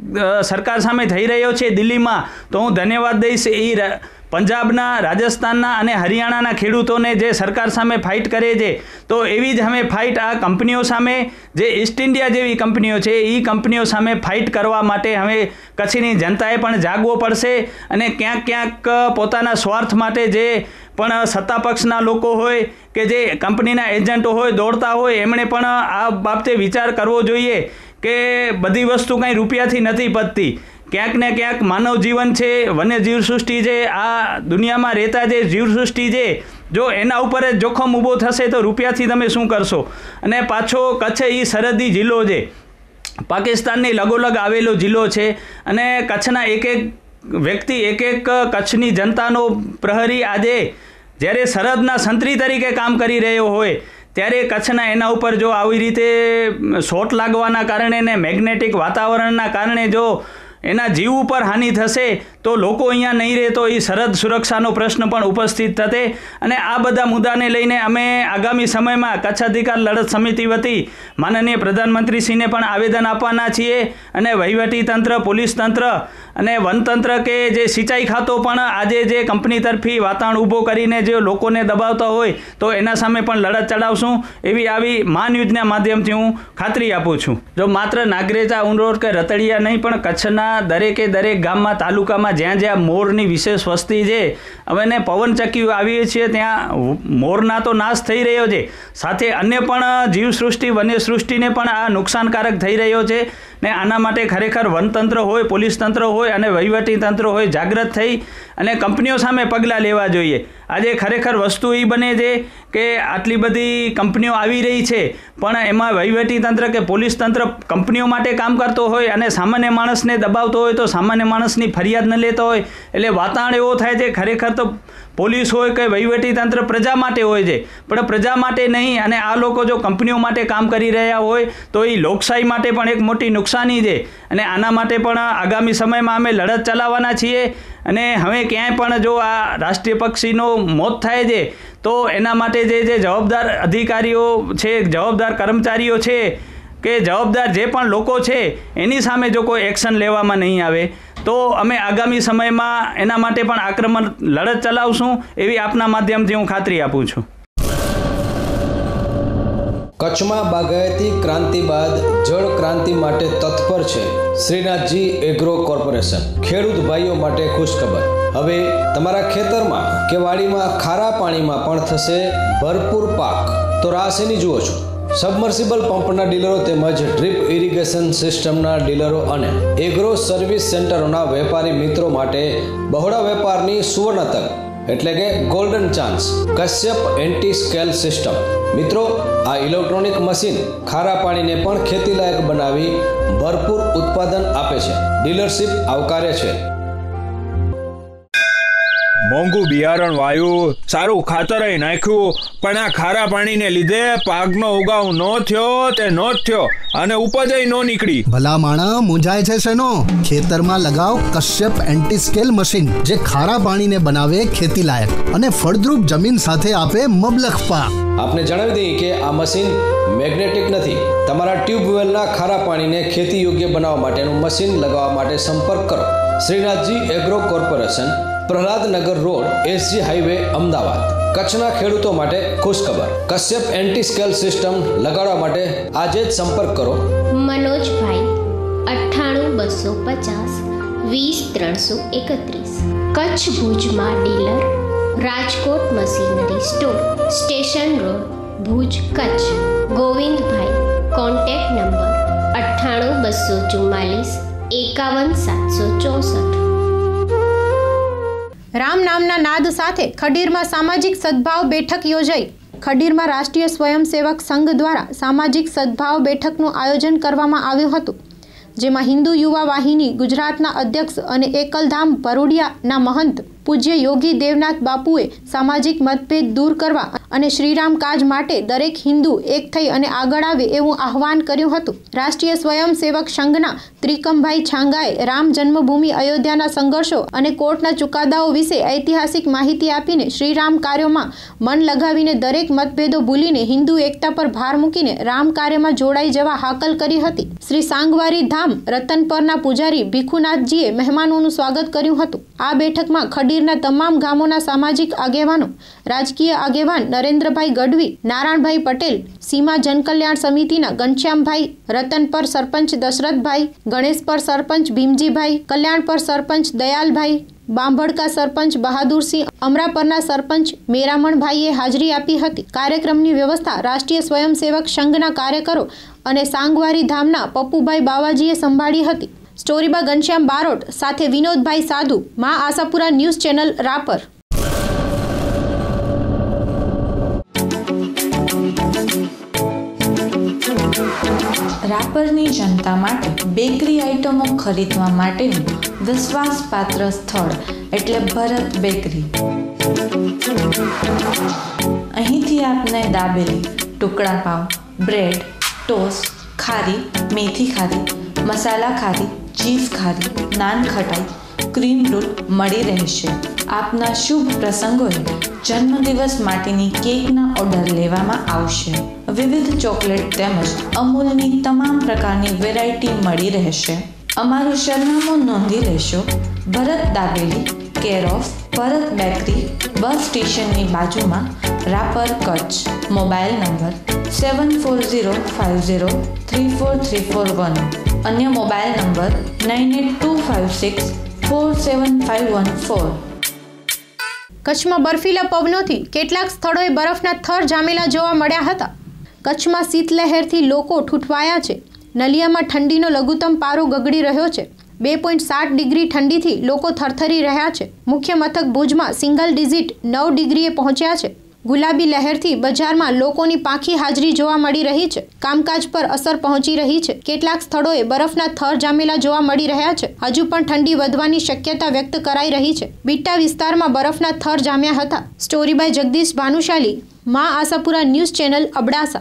સરકાર સામે થઈ રહ્યો છે દિલ્હીમાં, તો હું ધન્યવાદ દઈશ એ પંજાબના, રાજસ્થાનના અને હરિયાણાના ખેડૂતોને જે સરકાર સામે ફાઇટ કરે છે. તો એવી જ અમે ફાઇટ આ કંપનીઓ સામે, જે ઈસ્ટ ઇન્ડિયા જેવી કંપનીઓ છે એ કંપનીઓ સામે ફાઇટ કરવા માટે હવે કચ્છની જનતાએ પણ જાગવો પડશે. અને ક્યાંક ક્યાંક પોતાના સ્વાર્થ માટે જે પણ સત્તા પક્ષના લોકો હોય કે જે કંપનીના એજન્ટો હોય, દોડતા હોય, એમણે પણ આ બાબતે વિચાર કરવો જોઈએ કે બધી વસ્તુ કંઈ રૂપિયાથી નથી પતતી. ક્યાંક ને ક્યાંક માનવ જીવન છે, વન્ય જીવસૃષ્ટિ છે, આ દુનિયામાં રહેતા જે જીવસૃષ્ટિ છે, જો એના ઉપર જ જોખમ ઊભો થશે તો રૂપિયાથી તમે શું કરશો? અને પાછો કચ્છ એ સરહદી જિલ્લો છે, પાકિસ્તાનની લગોલગ આવેલો જિલ્લો છે અને કચ્છના એક એક વ્યક્તિ, એક એક કચ્છની જનતાનો પ્રહરી આજે જ્યારે સરહદના સંત્રી તરીકે કામ કરી રહ્યો હોય ત્યારે કચ્છના એના ઉપર જો આવી રીતે શોટ લાગવાના કારણે ને મેગ્નેટિક વાતાવરણના કારણે જો એના જીવ ઉપર હાનિ થશે તો લોકો અહીંયા નહીં રહે તો એ સરહદ સુરક્ષાનો પ્રશ્ન પણ ઉપસ્થિત થશે. અને આ બધા મુદ્દાને લઈને અમે આગામી સમયમાં કચ્છ અધિકાર લડત સમિતિ વતી માનનીય પ્રધાનમંત્રીશ્રીને પણ આવેદન આપવાના છીએ. અને વહીવટી તંત્ર, પોલીસ તંત્ર અને વનતંત્ર કે જે સિંચાઈ ખાતો પણ આજે જે કંપની તરફી વાતાવરણ ઊભો કરીને જે લોકોને દબાવતા હોય તો એના સામે પણ લડત ચડાવશું એવી આવી મા ન્યૂઝના માધ્યમથી હું ખાતરી આપું છું. જો માત્ર નાગરેજા, ઉંરોડ કે રતડિયા નહીં પણ કચ્છના દરેકે દરેક ગામમાં, તાલુકામાં જ્યાં જ્યાં મોરની વિશેષ વસ્તી છે, હવે એને પવનચક્કી આવીએ છીએ ત્યાં મોરના તો નાશ થઈ રહ્યો છે, સાથે અન્ય પણ જીવસૃષ્ટિ વન્યસૃષ્ટિને પણ આ નુકસાનકારક થઈ રહ્યો છે ને આના માટે ખરેખર વનતંત્ર હોય, પોલીસ તંત્ર હોય અને વહીવટી તંત્ર હોય જાગૃત થઈ અને કંપનીઓ સામે પગલાં લેવા જોઈએ. આજે ખરેખર વસ્તુ એ બને છે કે આટલી બધી કંપનીઓ આવી રહી છે પણ એમાં વહીવટી તંત્ર કે પોલીસ તંત્ર કંપનીઓ માટે કામ કરતો હોય અને સામાન્ય માણસને દબાવતો હોય તો સામાન્ય માણસની ફરિયાદ ન લેતો હોય એટલે વાતાવરણ એવો થાય છે ખરેખર તો પોલીસ હોય કે વહીવટી તંત્ર પ્રજા માટે હોય છે પણ પ્રજા માટે નહીં. અને આ લોકો જો કંપનીઓ માટે કામ કરી રહ્યા હોય તો એ લોકશાહી માટે પણ એક મોટી નુકસાની છે અને આના માટે પણ આગામી સમયમાં અમે લડત ચલાવવાના છીએ. અને હવે ક્યાંય પણ જો આ રાષ્ટ્રીય પક્ષીનો મોત થાય છે તો એના માટે જે જે જવાબદાર અધિકારીઓ છે, જવાબદાર કર્મચારીઓ છે કે જવાબદાર જે પણ લોકો છે એની સામે જો કોઈ એક્શન લેવામાં નહીં આવે તો અમે આગામી સમયમાં એના માટે પણ આક્રમક લડત ચલાવશું એવી આપના માધ્યમથી હું ખાતરી આપું છું. કચ્છમાં બાગાયતી ક્રાંતિ બાદ જળ ક્રાંતિ માટે તત્પર છે શ્રીનાથજી એગ્રો કોર્પોરેશન. ખેડૂત ભાઈઓ માટે ખુશખબર. હવે તમારા ખેતરમાં કે વાડીમાં ખારા પાણીમાં પણ થશે ભરપૂર પાક. તો રાહ શેની જુઓ છો? સબમર્સિબલ પંપના ડીલરો તેમજ ડ્રીપ ઇરિગેશન સિસ્ટમના ડીલરો અને એગ્રો સર્વિસ સેન્ટરોના વેપારી મિત્રો માટે બહોળા વેપારની સુવર્ણ તક એટલે કે golden chance. Kashyap anti scale system. મિત્રો, આ ઇલેક્ટ્રોનિક મશીન ખારા પાણીને પણ ખેતીલાયક બનાવી ભરપૂર ઉત્પાદન આપે છે. ડીલરશીપ આવકારે છે. મોંઘું બિયારણ વાયું, સારું ખાતર નાખ્યું, પણ આ ખારા પાણીને લીધે પાકનો ઉગાવ નો થયો તે નો જ થયો અને ઉપજ નો નીકળી. ભલા માણા મૂંઝાય છે શેનો? ખેતરમાં લગાવ કશ્યપ એન્ટી સ્કેલ મશીન જે ખારા પાણીને બનાવે ખેતી લાયક અને ફળદ્રુપ જમીન સાથે આપે મબલખ પાક. આપને જણાવી દઈએ કે આ મશીન મેગ્નેટિક નથી. તમારા ટ્યુબવેલના ખારા પાણીને ખેતી યોગ્ય બનાવવા માટેનું મશીન લગાવવા માટે સંપર્ક કરો Shrinathji agro corporation, Prahladnagar road, SG highway, Ahmedabad. કચ્છના ખેડૂતો માટે ખુશખબર. કશ્યપ એન્ટી સ્કેલ સિસ્ટમ લગાડવા માટે આજે જ સંપર્ક કરો મનોજભાઈ અઠ્ઠાણું બસો પચાસ વીસ ત્રણસો એકત્રીસ. કચ્છ ભુજમાં dealer, Rajkot machinery store, station road, Bhuj, Kutch. Govindbhai. Contact number અઠ્ઠાણું બસો ચુમ્માલીસ એકાવન સાતસો ચોસઠ. રામ નામના નાદ સાથે ખડીરમાં સામાજિક સદભાવ બેઠક યોજાઈ. ખડીરમાં રાષ્ટ્રીય સ્વયંસેવક સંઘ દ્વારા સામાજિક સદભાવ બેઠકનું આયોજન કરવામાં આવ્યું હતું, જેમાં હિન્દુ યુવા વાહિની ગુજરાતના અધ્યક્ષ અને એકલધામ ભરૂડિયાના મહંત પૂજ્ય યોગી દેવનાથ બાપુએ સામાજિક મતભેદ દૂર કરવા અને શ્રીરામ કાજ માટે દરેક હિન્દુ એક થઈ અને આગળ આવે એવું આહવાન કર્યું હતું. રાષ્ટ્રીય સ્વયંસેવક સંઘના ત્રિકમભાઈ છાંગાએ રામ જન્મભૂમિ અયોધ્યાના સંઘર્ષો અને કોર્ટના ચુકાદાઓ વિશે ઐતિહાસિક માહિતી આપીને શ્રીરામ કાર્યોમાં મન લગાવીને દરેક મતભેદો ભૂલીને હિન્દુ એકતા પર ભાર મૂકીને રામ કાર્યમાં જોડાઈ જવા હાકલ કરી હતી. શ્રી સાંગવારી ધામ રતનપરના પૂજારી ભીખુનાથજીએ મહેમાનોનું સ્વાગત કર્યું હતું. આ બેઠકમાં ખડી ના તમામ ગામોના સામાજિક આગેવાનો, રાજકીય આગેવાન નરેન્દ્રભાઈ ગઢવી, નારાયણભાઈ પટેલ, સીમા જનકલ્યાણ સમિતિના ઘનશ્યામભાઈ, રતનપર સરપંચ દશરથભાઈ, ગણેશપર સરપંચ ભીમજીભાઈ, કલ્યાણપર સરપંચ દયાલભાઈ, બાંભડકા સરપંચ બહાદુરસિંહ, અમરાપરના સરપંચ મેરામણભાઈએ હાજરી આપી હતી. કાર્યક્રમની વ્યવસ્થા રાષ્ટ્રીય સ્વયંસેવક સંઘના કાર્યકરો અને સાંગવારી ધામના પપ્પુભાઈ બાવાજીએ સંભાળી હતી. સ્ટોરીબા ઘનશ્યામ બારોટ સાથે વિનોદભાઈ સાધુ, મા આશાપુરા ન્યૂઝ ચેનલ, રાપર. રાપરની જનતા માટે બેકરી આઇટમો ખરીદવા માટેનું વિશ્વાસપાત્ર સ્થળ એટલે ભરત બેકરી. અહીંથી આપને દાબેલી, ટુકડા પાવ, બ્રેડ, ટોસ્ટ, ખારી, મેથી ખારી, મસાલા ખારી, ચીઝ ખારી, નાન ખટાઈ, ક્રીમ રોલ મળી રહેશે. આપના શુભ પ્રસંગોએ જન્મદિવસ માટેની કેકના ઓર્ડર લેવામાં આવશે. વિવિધ ચોકલેટ તેમજ અમૂલની તમામ પ્રકારની વેરાયટી મળી રહેશે. અમારું સરનામું નોંધી લેશો. Bharat Dabeli, care of Bharat bakery, bus સ્ટેશનની બાજુમાં, Rapar, Kutch. Mobile number seven four zero five zero three four three four one. અન્ય mobile number nine eight two five six four seven five one four. કચ્છમાં બર્ફીલા પવનોથી કેટલાક સ્થળોએ બરફના થર જામેલા જોવા મળ્યા હતા. કચ્છમાં શીતલહેરથી લોકો ઠૂઠવાયા છે. નલિયામાં ઠંડીનો લઘુત્તમ પારો ગગડી રહ્યો છે. બે પોઈન્ટ સાત ડિગ્રી ઠંડીથી લોકો થરથરી રહ્યા છે. મુખ્ય મથક ભુજમાં સિંગલ ડિજિટ નવ ડિગ્રીએ પહોંચ્યા છે. ગુલાબી લહેરથી બજારમાં લોકોની પાંખી હાજરી જોવા મળી રહી છે. કામકાજ પર અસર પહોંચી રહી છે. કેટલાક સ્થળોએ બરફના થર જામેલા જોવા મળી રહ્યા છે. હજુ પણ ઠંડી વધવાની શક્યતા વ્યક્ત કરાઈ રહી છે. બીટા વિસ્તારમાં બરફના થર જામ્યા હતા. Story by Jagdish Bhanushali, Maa Ashapura news channel, Abdasa.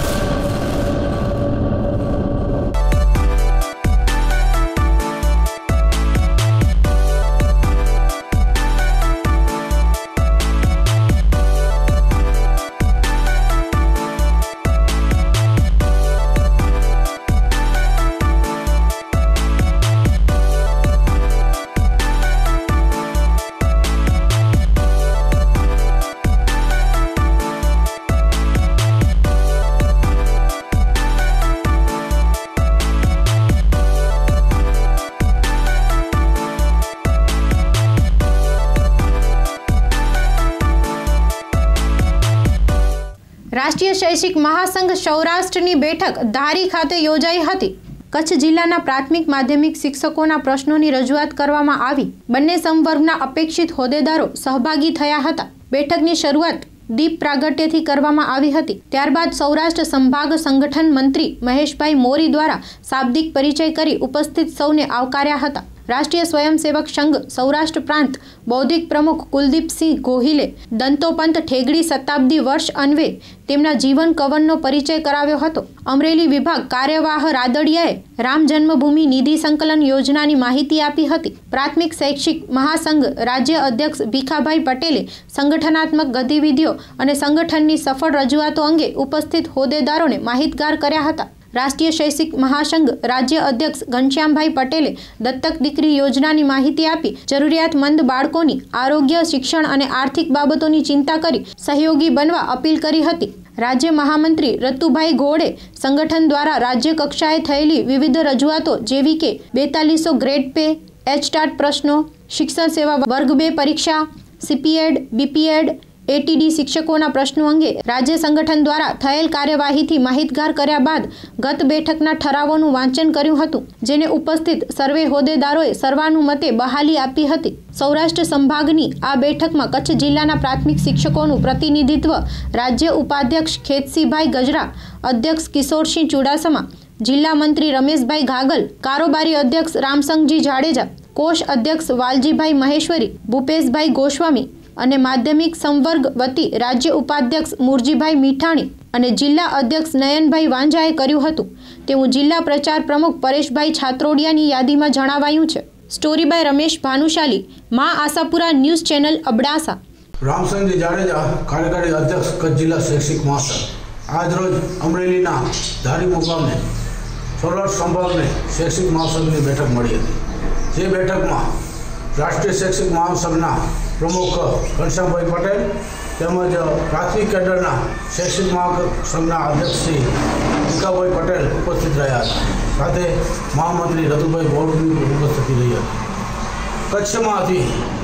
રાષ્ટ્રીય શૈક્ષિક મહાસંઘ સૌરાષ્ટ્રની બેઠક ધારી ખાતે યોજાઈ હતી. કચ્છ જિલ્લાના પ્રાથમિક માધ્યમિક શિક્ષકોના પ્રશ્નોની રજૂઆત કરવામાં આવી. બંને સમવર્ગના અપેક્ષિત હોદ્દેદારો સહભાગી થયા હતા. બેઠકની શરૂઆત દીપ પ્રાગટ્યથી કરવામાં આવી હતી. ત્યારબાદ સૌરાષ્ટ્ર સંભાગ સંગઠન મંત્રી મહેશભાઈ મોરી દ્વારા શાબ્દિક પરિચય કરી ઉપસ્થિત સૌને આવકાર્યા હતા. રાષ્ટ્રીય સ્વયંસેવક સંઘ સૌરાષ્ટ્ર પ્રાંત બૌદ્ધિક પ્રમુખ કુલદીપસિંહ ગોહિલે દંતોપંત ઠેગડી શતાબ્દી વર્ષ અન્વયે તેમના જીવન કવનનો પરિચય કરાવ્યો હતો. અમરેલી વિભાગ કાર્યવાહ રાદડિયાએ રામ જન્મભૂમિ નિધિ સંકલન યોજનાની માહિતી આપી હતી. પ્રાથમિક શૈક્ષિક મહાસંઘ રાજ્ય અધ્યક્ષ ભીખાભાઈ પટેલે સંગઠનાત્મક ગતિવિધિઓ અને સંગઠનની સફળ રજૂઆતો અંગે ઉપસ્થિત હોદ્દેદારોને માહિતગાર કર્યા હતા. રાષ્ટ્રીય શૈક્ષિક મહાસંઘ રાજ્ય અધ્યક્ષ ઘનશ્યામભાઈ પટેલે દત્તક દીકરી યોજનાની માહિતી આપી જરૂરિયાતમંદ બાળકોની આરોગ્ય, શિક્ષણ અને આર્થિક બાબતોની ચિંતા કરી સહયોગી બનવા અપીલ કરી હતી. રાજ્ય મહામંત્રી રતુભાઈ ગોળે સંગઠન દ્વારા રાજ્ય કક્ષાએ થયેલી વિવિધ રજૂઆતો જેવી કે બેતાલીસો ગ્રેડ પે, એચટાટ પ્રશ્નો, શિક્ષણ સેવા વર્ગ બે પરીક્ષા, સીપીએડ, બીપીએડ, એટીડી શિક્ષકોના પ્રશ્નો અંગે રાજ્ય સંગઠન દ્વારા થયેલ કાર્યવાહીથી માહિતગાર કર્યા બાદ ગત બેઠકના ઠરાવોનું વાંચન કર્યું હતું, જેને ઉપસ્થિત સર્વે હોદ્દેદારોએ સર્વાનુમતે બહાલી આપી હતી. સૌરાષ્ટ્ર સંભાગની આ બેઠકમાં કચ્છ જિલ્લાના પ્રાથમિક શિક્ષકોનું પ્રતિનિધિત્વ રાજ્ય ઉપાધ્યક્ષ ખેતસીભાઈ ગજરા, અધ્યક્ષ કિશોરસિંહ ચુડાસમા, જિલ્લા મંત્રી રમેશભાઈ ઘાગલ, કારોબારી અધ્યક્ષ રામસંગજી જાડેજા, કોષ અધ્યક્ષ વાલજીભાઈ મહેશ્વરી, ભૂપેશભાઈ ગોસ્વામી અને માધ્યમિક સંવર્ગ વતી રાજ્ય ઉપાધ્યક્ષ મુરજીભાઈ મીઠાણી અને જિલ્લા અધ્યક્ષ નયનભાઈ વાંજાએ કર્યું હતું તેવું જિલ્લા પ્રચાર પ્રમુખ પરેશભાઈ છાત્રોડિયાની યાદીમાં જણાવાયું છે. Story by Ramesh Bhanushali, Maa Ashapura news channel, Abdasa. Ramsangji Jadeja, કાર્યકારી અધ્યક્ષ કચ્છ જિલ્લા શૈક્ષિક મહાસંઘ. આજરોજ અમરેલીના ધારી મુકામે સૌરાષ્ટ્ર સંભાગને શૈક્ષિક મહાસંઘની બેઠક મળી હતી. જે બેઠકમાં રાષ્ટ્રીય શૈક્ષિક મહાસંઘના પ્રમુખ ઘનશ્યામભાઈ પટેલ તેમજ પ્રાથમિક કેડરના શૈક્ષિક મહાસંઘના અધ્યક્ષ શ્રી ભીખાભાઈ પટેલ ઉપસ્થિત રહ્યા હતા. સાથે મહામંત્રી રતુભાઈ ગોળની ઉપસ્થિતિ રહી હતી. કચ્છમાંથી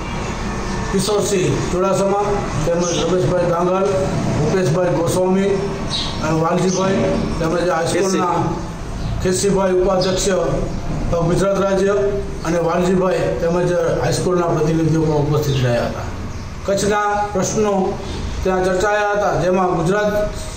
કિશોરસિંહ ચુડાસમા તેમજ રમેશભાઈ ગાંગલ, ભૂપેશભાઈ ગોસ્વામી અને વાલજીભાઈ તેમજ હાઈસ્કૂલના ખેસીભાઈ ઉપાધ્યક્ષ ગુજરાત રાજ્ય અને વાલજીભાઈ તેમજ હાઈસ્કૂલના પ્રતિનિધિઓ પણ ઉપસ્થિત રહ્યા હતા. કચ્છના પ્રશ્નો ત્યાં ચર્ચાયા હતા, જેમાં ગુજરાત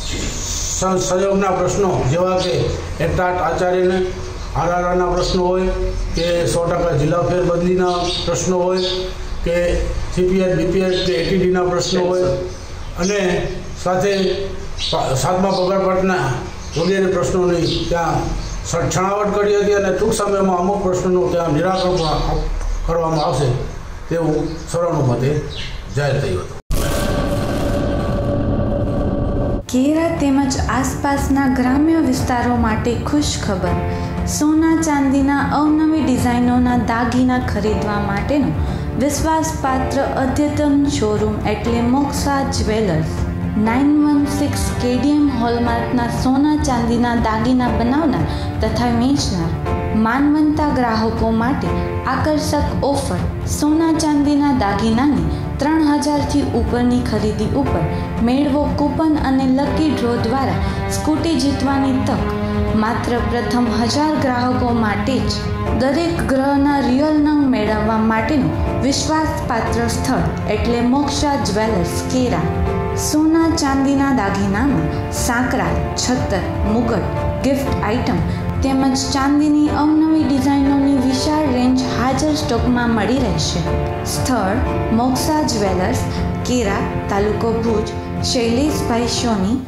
સહયોગના પ્રશ્નો જેવા કે એટાટ આચાર્યને આરઆરઆરના પ્રશ્નો હોય કે સો ટકા જિલ્લા ફેરબદલીના પ્રશ્નો હોય કે સીપીએડ, બીપીએડ કે એટીડીના પ્રશ્નો હોય અને સાથે સાતમા પગારપટના વગેરે પ્રશ્નોની ત્યાં છણાવટ કરી હતી અને ટૂંક સમયમાં અમુક પ્રશ્નોનું ત્યાં નિરાકરણ કરવામાં આવશે તેવું સર્વાનુમતે જાહેર થયું હતું. કેરા તેમજ આસપાસના ગ્રામ્ય વિસ્તારો માટે ખુશ ખબર. સોના ચાંદીના અવનવી ડિઝાઇનોના દાગીના ખરીદવા માટેનો વિશ્વાસપાત્ર અદ્યતન શોરૂમ એટલે Moksha jewellers. Nine one six KDM હોલમાર્કના સોના ચાંદીના દાગીના બનાવનાર તથા વેચનાર માનવંતા ગ્રાહકો માટે આકર્ષક ઓફર. સોના ચાંદીના દાગીનાની ત્રણ હજારથી ઉપરની ખરીદી ઉપર મેળવો કૂપન અને લકી ડ્રો દ્વારા સ્કૂટી જીતવાની તક. માત્ર પ્રથમ હજાર ગ્રાહકો માટે જ. દરેક ગ્રહના રિયલ નંગ મેળવવા માટેનું વિશ્વાસપાત્ર સ્થળ એટલે મોક્ષા જ્વેલર્સ, કેરા. સોના ચાંદીના દાગીનામાં સાંકડા, છત્તર, મુગટ, ગિફ્ટ આઇટમ તેમજ ચાંદીની અવનવી ડિઝાઇનોની વિશાળ રેન્જ હાજર સ્ટોકમાં મળી રહેશે. સ્થળ મોક્ષા જ્વેલર્સ, કેરા, તાલુકો ભુજ. શૈલેષભાઈ સોની.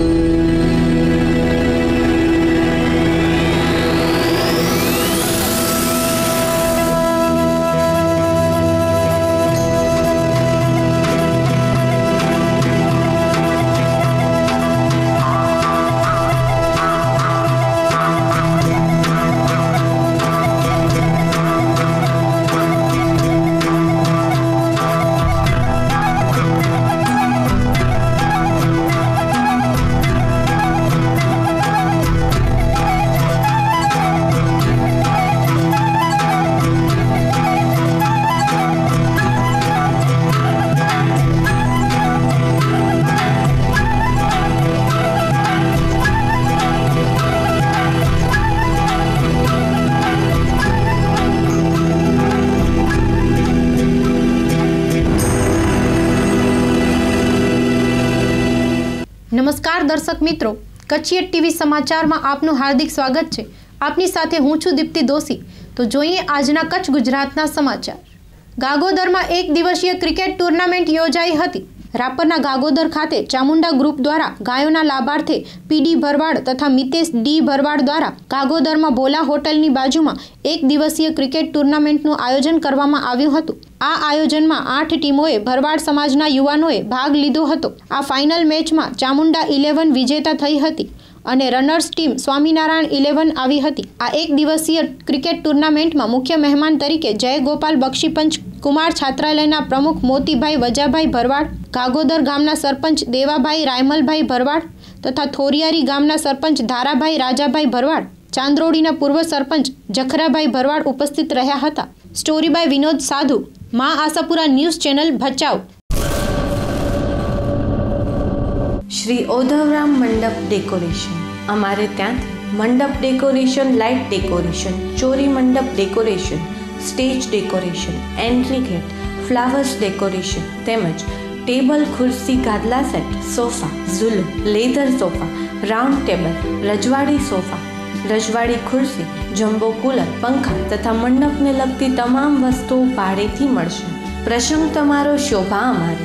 નમસ્કાર દર્શક મિત્રો, કચ્છિયત ટીવી સમાચારમાં આપનું હાર્દિક સ્વાગત છે. આપની સાથે હું છું દીપ્તિ દોશી. તો જોઈએ આજના કચ્છ ગુજરાતના સમાચાર. ગાગોદરમાં એક દિવસીય ક્રિકેટ ટુર્નામેન્ટ યોજાઈ હતી. રાપરના ગાગોદર ખાતે ચામુંડા ગ્રુપ દ્વારા ગાયોના લાભાર્થે પીડી ભરવાડ તથા મિતેશ ડી ભરવાડ દ્વારા ગાગોદરમાં ભોલા હોટલની બાજુમાં એક દિવસીય ક્રિકેટ ટુર્નામેન્ટનું આયોજન કરવામાં આવ્યું હતું. આ આયોજનમાં આઠ ટીમોએ ભરવાડ સમાજના યુવાનોએ ભાગ લીધો હતો. આ ફાઇનલ મેચમાં ચામુંડા ઇલેવન વિજેતા થઈ હતી અને રનર્સ ટીમ સ્વામિનારાયણ ઇલેવન આવી હતી. આ એક દિવસીય ક્રિકેટ ટુર્નામેન્ટમાં મુખ્ય મહેમાન તરીકે જય ગોપાલ બક્ષીપંચ કુમાર છાત્રાલયના પ્રમુખ મોતીભાઈ વજાભાઈ ભરવાડ, ગાગોદર ગામના સરપંચ દેવાભાઈ રાયમલભાઈ ભરવાડ તથા થોરિયારી ગામના સરપંચ ધારાભાઈ રાજાભાઈ ભરવાડ, ચાંદ્રોડીના પૂર્વ સરપંચ જખરાભાઈ ભરવાડ ઉપસ્થિત રહ્યા હતા. Story by Vinod Sadhu, Maa Ashapura news channel, Bhachau. Shri Odhavram Mandap decoration. અમારે ત્યાંથી મંડપ ડેકોરેશન, લાઇટ ડેકોરેશન, ચોરી મંડપ decoration, stage decoration, entry gate, flowers decoration તેમજ ટેબલ, ખુરશી, ગાદલા સેટ, સોફા, ઝૂલો, લેધર સોફા, રાઉન્ડ ટેબલ, રજવાડી સોફા, રજવાડી ખુરશી, જમ્બો કુલર, પંખા તથા મંડપને લગતી તમામ વસ્તુઓ ભાડેથી મળશે. પ્રસંગ તમારો, શોભા અમારી.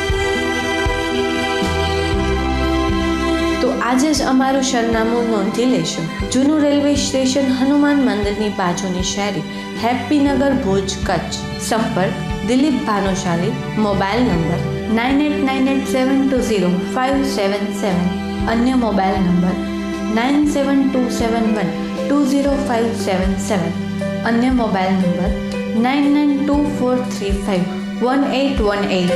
તો આજે જ અમારું સરનામું નોંધી લેશો. જૂનું રેલવે સ્ટેશન, હનુમાન મંદિરની બાજુની શેરી, હેપ્પીનગર, ભુજ, કચ્છ. સંપર્ક Dilip Bhanushali. Mobile number nine eight nine eight seven two zero five seven seven. અન્ય mobile number nine seven two seven one two zero five seven seven. અન્ય mobile number nine nine two four three five one eight one eight.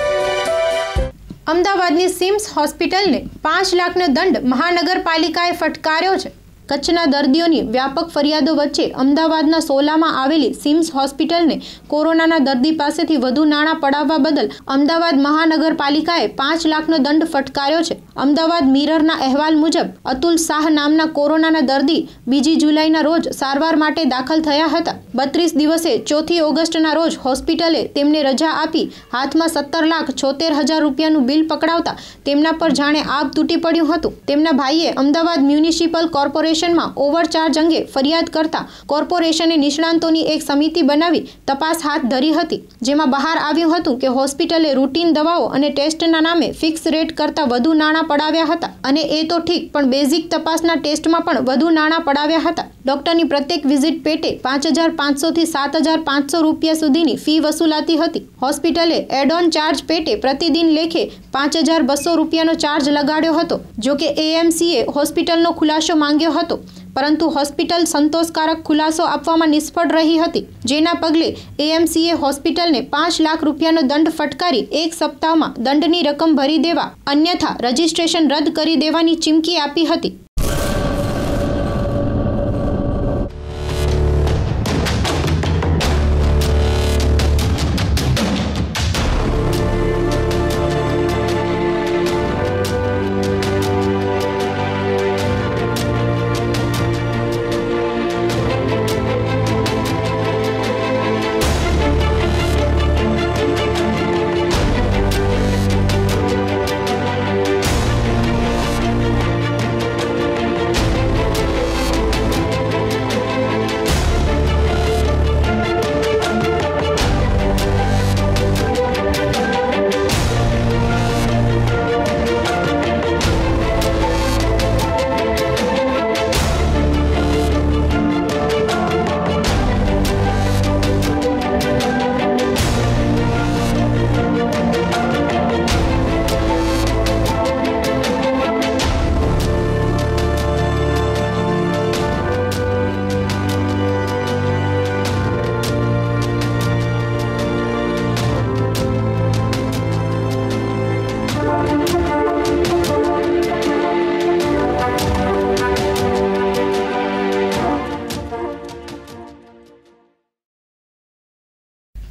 અમદાવાદની CIMS હોસ્પિટલને પાંચ લાખનો દંડ મહાનગરપાલિકાએ ફટકાર્યો છે. કચ્છના દર્દીઓની વ્યાપક ફરિયાદો વચ્ચે અમદાવાદના સોલામાં આવેલી સિમ્સ હોસ્પિટલને કોરોનાના દર્દી પાસેથી વધુ નાણાં પડાવવા બદલ અમદાવાદ મહાનગરપાલિકાએ પાંચ લાખનો દંડ ફટકાર્યો છે. અમદાવાદ મિરરના અહેવાલ મુજબ અતુલ શાહ નામના કોરોનાના દર્દી બીજી જુલાઈના રોજ સારવાર માટે દાખલ થયા હતા. બત્રીસ દિવસે ચોથી ઓગસ્ટના રોજ હોસ્પિટલે તેમને રજા આપી હાથમાં સત્તર લાખ છોતેર હજાર રૂપિયાનું બિલ પકડાવતા તેમના પર જાણે આબ તૂટી પડ્યું હતું. તેમના ભાઈએ અમદાવાદ મ્યુનિસિપલ કોર્પોરેશન ઓવરચાર્જ અંગે ફરિયાદ કરતા કોર્પોરેશને નિષ્ણાંતોની એક સમિતિ બનાવી તપાસ હાથ ધરી હતી, જેમાં બહાર આવ્યું હતું કે હોસ્પિટલે રૂટીન દવાઓ અને ટેસ્ટના નામે ફિક્સ રેટ કરતા વધુ નાણાં પડાવ્યા હતા. અને એ તો ઠીક, પણ બેઝિક તપાસના ટેસ્ટમાં પણ વધુ નાણાં પડાવ્યા હતા. ડોક્ટરની પ્રત્યેક વિઝિટ પેટે પાંચ હજાર પાંચસો થી સાત હજાર પાંચસો રૂપિયા સુધીની ફી વસૂલાતી હતી. હોસ્પિટલે એડ ઓન ચાર્જ પેટે પ્રતિદિન લેખે પાંચ હજાર બસો રૂપિયાનો ચાર્જ લગાડ્યો હતો. જોકે એએમસીએ હોસ્પિટલનો ખુલાસો માંગ્યો હતો, પરંતુ હોસ્પિટલ સંતોષકારક ખુલાસો આપવામાં નિષ્ફળ રહી હતી, જેના પગલે એએમસીએ હોસ્પિટલને પાંચ લાખ રૂપિયાનો દંડ ફટકારી એક સપ્તાહમાં દંડની રકમ ભરી દેવા અન્યથા રજીસ્ટ્રેશન રદ કરી દેવાની ચીમકી આપી હતી.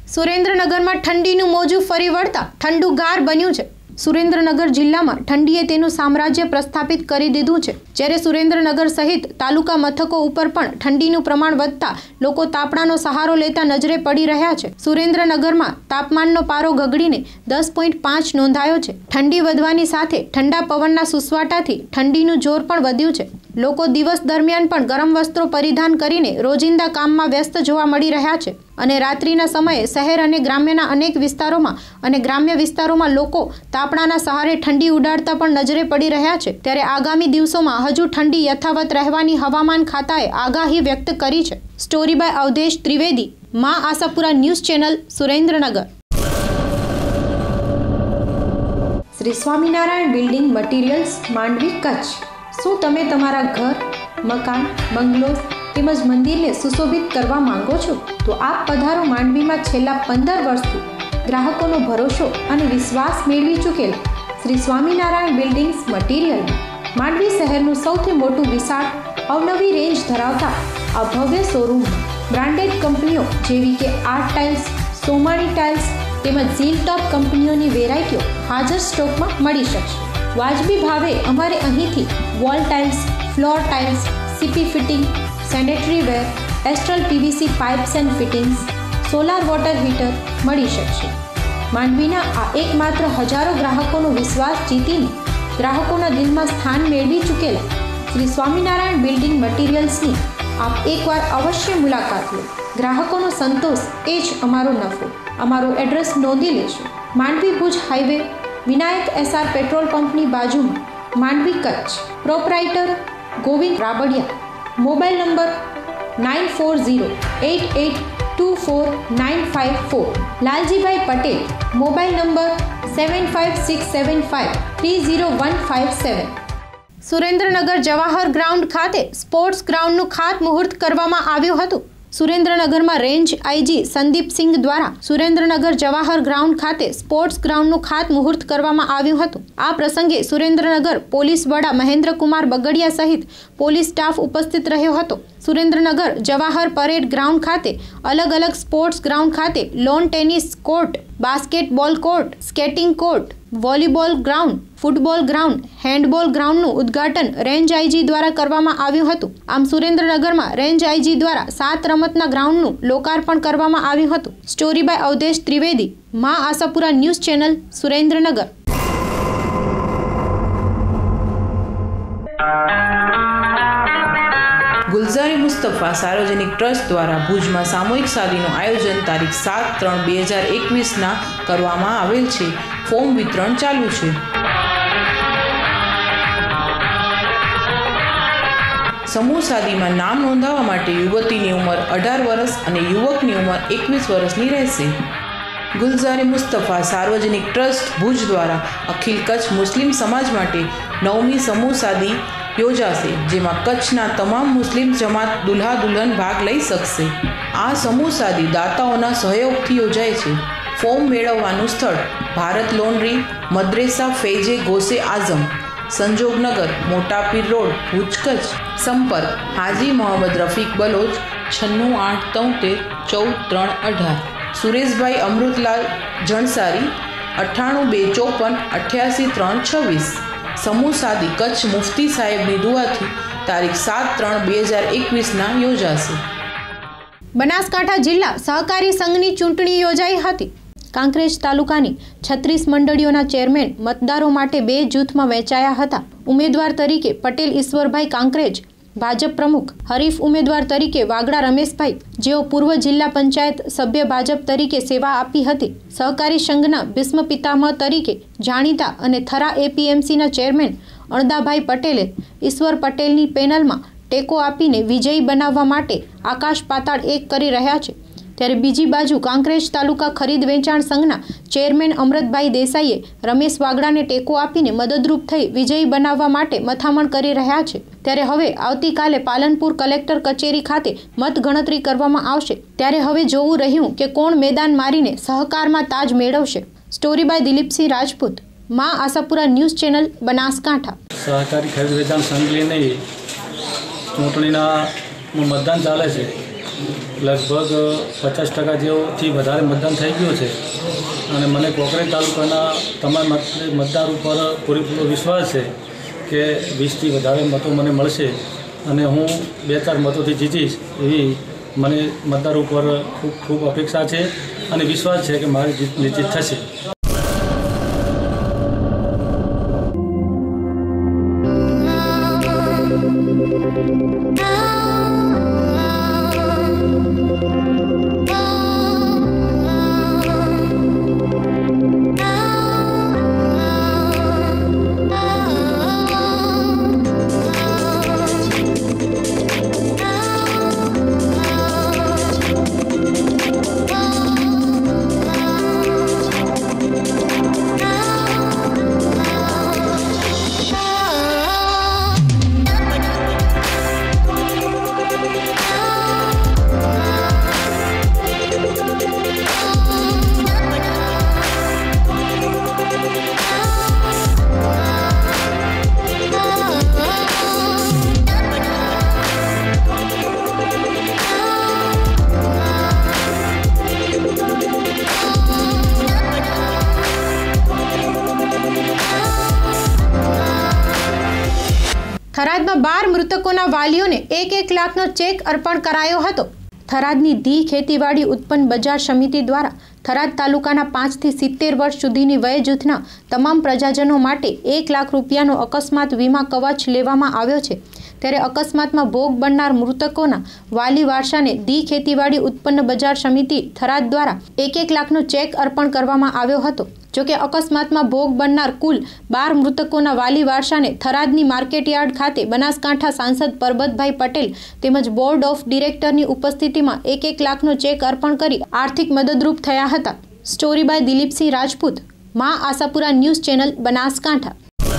સુરેન્દ્રનગરમાં ઠંડીનું મોજું ફરી વળતા ઠંડુગાર બન્યું છે। સુરેન્દ્રનગર જિલ્લામાં ઠંડીએ તેનું સામ્રાજ્ય પ્રસ્થાપિત કરી દીધું છે, જ્યારે સુરેન્દ્રનગર સહિત તાલુકા મથકો ઉપર પણ ઠંડીનું પ્રમાણ વધતા લોકો તાપણાનો સહારો લેતા નજરે પડી રહ્યા છે। સુરેન્દ્રનગરમાં તાપમાનનો પારો ગગડીને દસ પોઈન્ટ પાંચ નોંધાયો છે। ઠંડી વધવાની સાથે ઠંડા પવનના સુસવાટાથી ઠંડીનું જોર પણ વધ્યું છે। લોકો દિવસ દરમિયાન પણ ગરમ વસ્ત્રો પરિધાન કરીને રોજિંદા કામમાં વ્યસ્ત જોવા મળી રહ્યા છે અને રાત્રિના સમયે શહેર અને ગ્રામ્યના અનેક વિસ્તારોમાં અને ગ્રામ્ય વિસ્તારોમાં લોકો તાપણાના સહારે ઠંડી ઉડાડતા પણ નજરે પડી રહ્યા છે। ત્યારે આગામી દિવસોમાં હજુ ઠંડી યથાવત રહેવાની હવામાન ખાતાએ આગાહી વ્યક્ત કરી છે। Story by Avadhesh Trivedi, Maa Ashapura news channel, Surendranagar. Shri Swaminarayan building materials, Mandvi, Kutch. શું તમે તમારા ઘર, મકાન, બંગલો તેમજ મંદિરને સુશોભિત કરવા માંગો છો? તો આપ પધારો માંડવીમાં છેલ્લા પંદર વર્ષથી ગ્રાહકોનો ભરોસો અને વિશ્વાસ મેળવી ચૂકેલ શ્રી સ્વામિનારાયણ બિલ્ડિંગ્સ મટીરિયલ। માંડવી શહેરનું સૌથી મોટું વિશાળ અવનવી રેન્જ ધરાવતા આ ભવ્ય શોરૂમ બ્રાન્ડેડ કંપનીઓ જેવી કે આર્ટ ટાઇલ્સ, સોમાણી ટાઇલ્સ તેમજ ઝીલ ટોપ કંપનીઓની વેરાયટીઓ હાજર સ્ટોકમાં મળી શકશે। વાજબી ભાવે અમારે અહીંથી wall tiles, floor tiles, CP fitting, sanitary ware, Astral PVC pipes and fittings, solar water heater મળી શકશે। માંડવીના આ એકમાત્ર હજારો ગ્રાહકોનો વિશ્વાસ જીતીને ગ્રાહકોના દિલમાં સ્થાન મેળવી ચૂકેલા શ્રી સ્વામિનારાયણ બિલ્ડિંગ મટીરિયલ્સની આપ એકવાર અવશ્ય મુલાકાત લો। ગ્રાહકોનો સંતોષ એ જ અમારો નફો। અમારું એડ્રેસ નોંધી લેશો। Mandvi Bhuj highway, Vinayak SR petrol પંપની બાજુમાં, Mandvi, Kutch. Proprietor Govind Rabadiya. Mobile number nine four zero eight eight two four nine five four. Laljibhai Patel. Mobile number seven five six seven five three zero one five seven. Surendranagar Jawahar ground ખાતે સ્પોર્ટ્સ ગ્રાઉન્ડનું ખાતમુહૂર્ત કરવામાં આવ્યું હતું। સુરેન્દ્રનગરમાં રેન્જ આઈજી સંદીપસિંહ દ્વારા સુરેન્દ્રનગર જવાહર ગ્રાઉન્ડ ખાતે સ્પોર્ટ્સ ગ્રાઉન્ડનું ખાતમુહૂર્ત કરવામાં આવ્યું હતું। આ પ્રસંગે સુરેન્દ્રનગર પોલીસ વડા મહેન્દ્રકુમાર બગડિયા સહિત પોલીસ સ્ટાફ ઉપસ્થિત રહ્યો હતો। સુરેન્દ્રનગર જવાહર પરેડ ગ્રાઉન્ડ ખાતે અલગ અલગ સ્પોર્ટ્સ ગ્રાઉન્ડ ખાતે lawn tennis court, basketball court, skating court, volleyball ground, football ground, handball ગ્રાઉન્ડનું ઉદ્ઘાટન રેન્જ આઈજી દ્વારા કરવામાં આવ્યું હતું। આમ સુરેન્દ્રનગરમાં રેન્જ આઈજી દ્વારા સાત રમતના ગ્રાઉન્ડનું લોકાર્પણ કરવામાં આવ્યું હતું। Story by Avadhesh Trivedi, Maa Ashapura news channel, Surendranagar. Gulzari Mustafa સાર્વજનિક ટ્રસ્ટ દ્વારા ભુજમાં સામૂહિક શાદીનું આયોજન તારીખ સાત ત્રણ બે હજાર એકવીસના કરવામાં આવેલ છે। ફોર્મ વિતરણ ચાલુ છે। સમૂહ શાદીમાં નામ નોંધાવવા માટે યુવતીની ઉંમર અઢાર વર્ષ અને યુવકની ઉંમર એકવીસ વર્ષની રહેશે। ગુલઝારી મુસ્તફા સાર્વજનિક ટ્રસ્ટ ભુજ દ્વારા અખિલ કચ્છ મુસ્લિમ સમાજ માટે નવમી સમૂહ શાદી યોજાશે, જેમાં કચ્છના તમામ મુસ્લિમ જમાત દુલ્હા દુલ્હન ભાગ લઈ શકશે। આ સમૂહ શાદી દાતાઓના સહયોગથી યોજાય છે। ફોર્મ મેળવવાનું સ્થળ ભારત લોન્ડ્રી, મદ્રેસા ફૈજે ગોસે આઝમ, સંજોગનગર, મોટા પીર રોડ, ભુજ, કચ્છ। સંપર્ક હાજી મોહમ્મદ રફીક બલોચ, છન્નું આઠ તોતેર ચૌદ ત્રણ અઢાર। સુરેશભાઈ અમૃતલાલ જણસારી, અઠ્ઠાણું બે ચોપન અઠ્યાસી ત્રણ છવ્વીસ। સમૂહ શાદી કચ્છ મુફતી સાહેબની દુઆથી તારીખ સાત ત્રણ બે હજાર એકવીસના યોજાશે। બનાસકાંઠા જિલ્લા સહકારી સંઘની ચૂંટણી યોજાઈ હતી। કાંકરેજ તાલુકાની છત્રીસ મંડળીઓના ચેરમેન મતદારો માટે બે જૂથમાં વહેંચાયા હતા। ઉમેદવાર તરીકે પટેલ ઈશ્વરભાઈ કાંકરેજ, ભાજપ પ્રમુખ, હરીફ ઉમેદવાર તરીકે વાગડા રમેશભાઈ, જેઓ પૂર્વ જિલ્લા પંચાયત સભ્ય ભાજપ તરીકે સેવા આપી હતી। સહકારી સંઘના ભીષ્મ પિતામહ તરીકે જાણીતા અને થરા એપીએમસીના ચેરમેન અણદાભાઈ પટેલે ઈશ્વર પટેલની પેનલમાં ટેકો આપીને વિજયી બનાવવા માટે આકાશ પાતાળ એક કરી રહ્યા છે। ત્યારે બીજી બાજુ કાંકરેજ તાલુકા ખરીદ વેચાણ સંઘના ચેરમેન અમૃતભાઈ દેસાઈએ રમેશ વાગડાને ટેકો આપીને મદદરૂપ થઈ વિજયી બનાવવા માટે મથામણ કરી રહ્યા છે। ત્યારે હવે આવતીકાલે પાલનપુર કલેક્ટર કચેરી ખાતે મત ગણતરી કરવામાં આવશે। ત્યારે હવે જોવું રહ્યું કે કોણ મેદાન મારીને સહકારમાં તાજ મેળવશે। સ્ટોરી બાય દિલીપસિંહ રાજપૂત, માં આશાપુરા ન્યૂઝ ચેનલ, બનાસકાંઠા। સહકારી ખરીદ વેચાણ સંઘ લઈને ચૂંટણીના મતદાન ચાલે છે, લગભગ પચાસ ટકા જેવોથી વધારે મતદાન થઈ ગયું છે અને મને કોકરેજ તાલુકાના તમામ મતદાર ઉપર પૂરેપૂરો વિશ્વાસ છે કે વીસથી વધારે મતો મને મળશે અને હું બે ચાર મતોથી જીતીશ એવી મને મતદાર ઉપર ખૂબ ખૂબ અપેક્ષા છે અને વિશ્વાસ છે કે મારી જીત નિશ્ચિત થશે. થરાદમાં બાર મૃતકોના વાલીઓને એક એક લાખનો ચેક અર્પણ કરાયો હતો. થરાદની ધી ખેતીવાડી ઉત્પન્ન બજાર સમિતિ દ્વારા થરાદ તાલુકાના પાંચથી સિત્તેર વર્ષ સુધીની વય જૂથના તમામ પ્રજાજનો માટે એક લાખ રૂપિયાનો અકસ્માત વીમા કવચ લેવામાં આવ્યો છે. ત્યારે અકસ્માતમાં ભોગ બનનાર મૃતકોના વાલી વારસાને ધી ખેતીવાડી ઉત્પન્ન બજાર સમિતિ થરાદ દ્વારા એક એક લાખનો ચેક અર્પણ કરવામાં આવ્યો હતો. જોકે અકસ્માતમાં ભોગ બનનાર કુલ બાર મૃતકોના વાલી વારસાને થરાદની માર્કેટયાર્ડ ખાતે બનાસકાંઠા સાંસદ પરબતભાઈ પટેલ તેમજ બોર્ડ ઓફ ડિરેક્ટરની ઉપસ્થિતિમાં એક એક લાખનો ચેક અર્પણ કરી આર્થિક મદદરૂપ થયા હતા. Story by Dilipsinh Rajput, Maa Ashapura news channel, Banaskantha.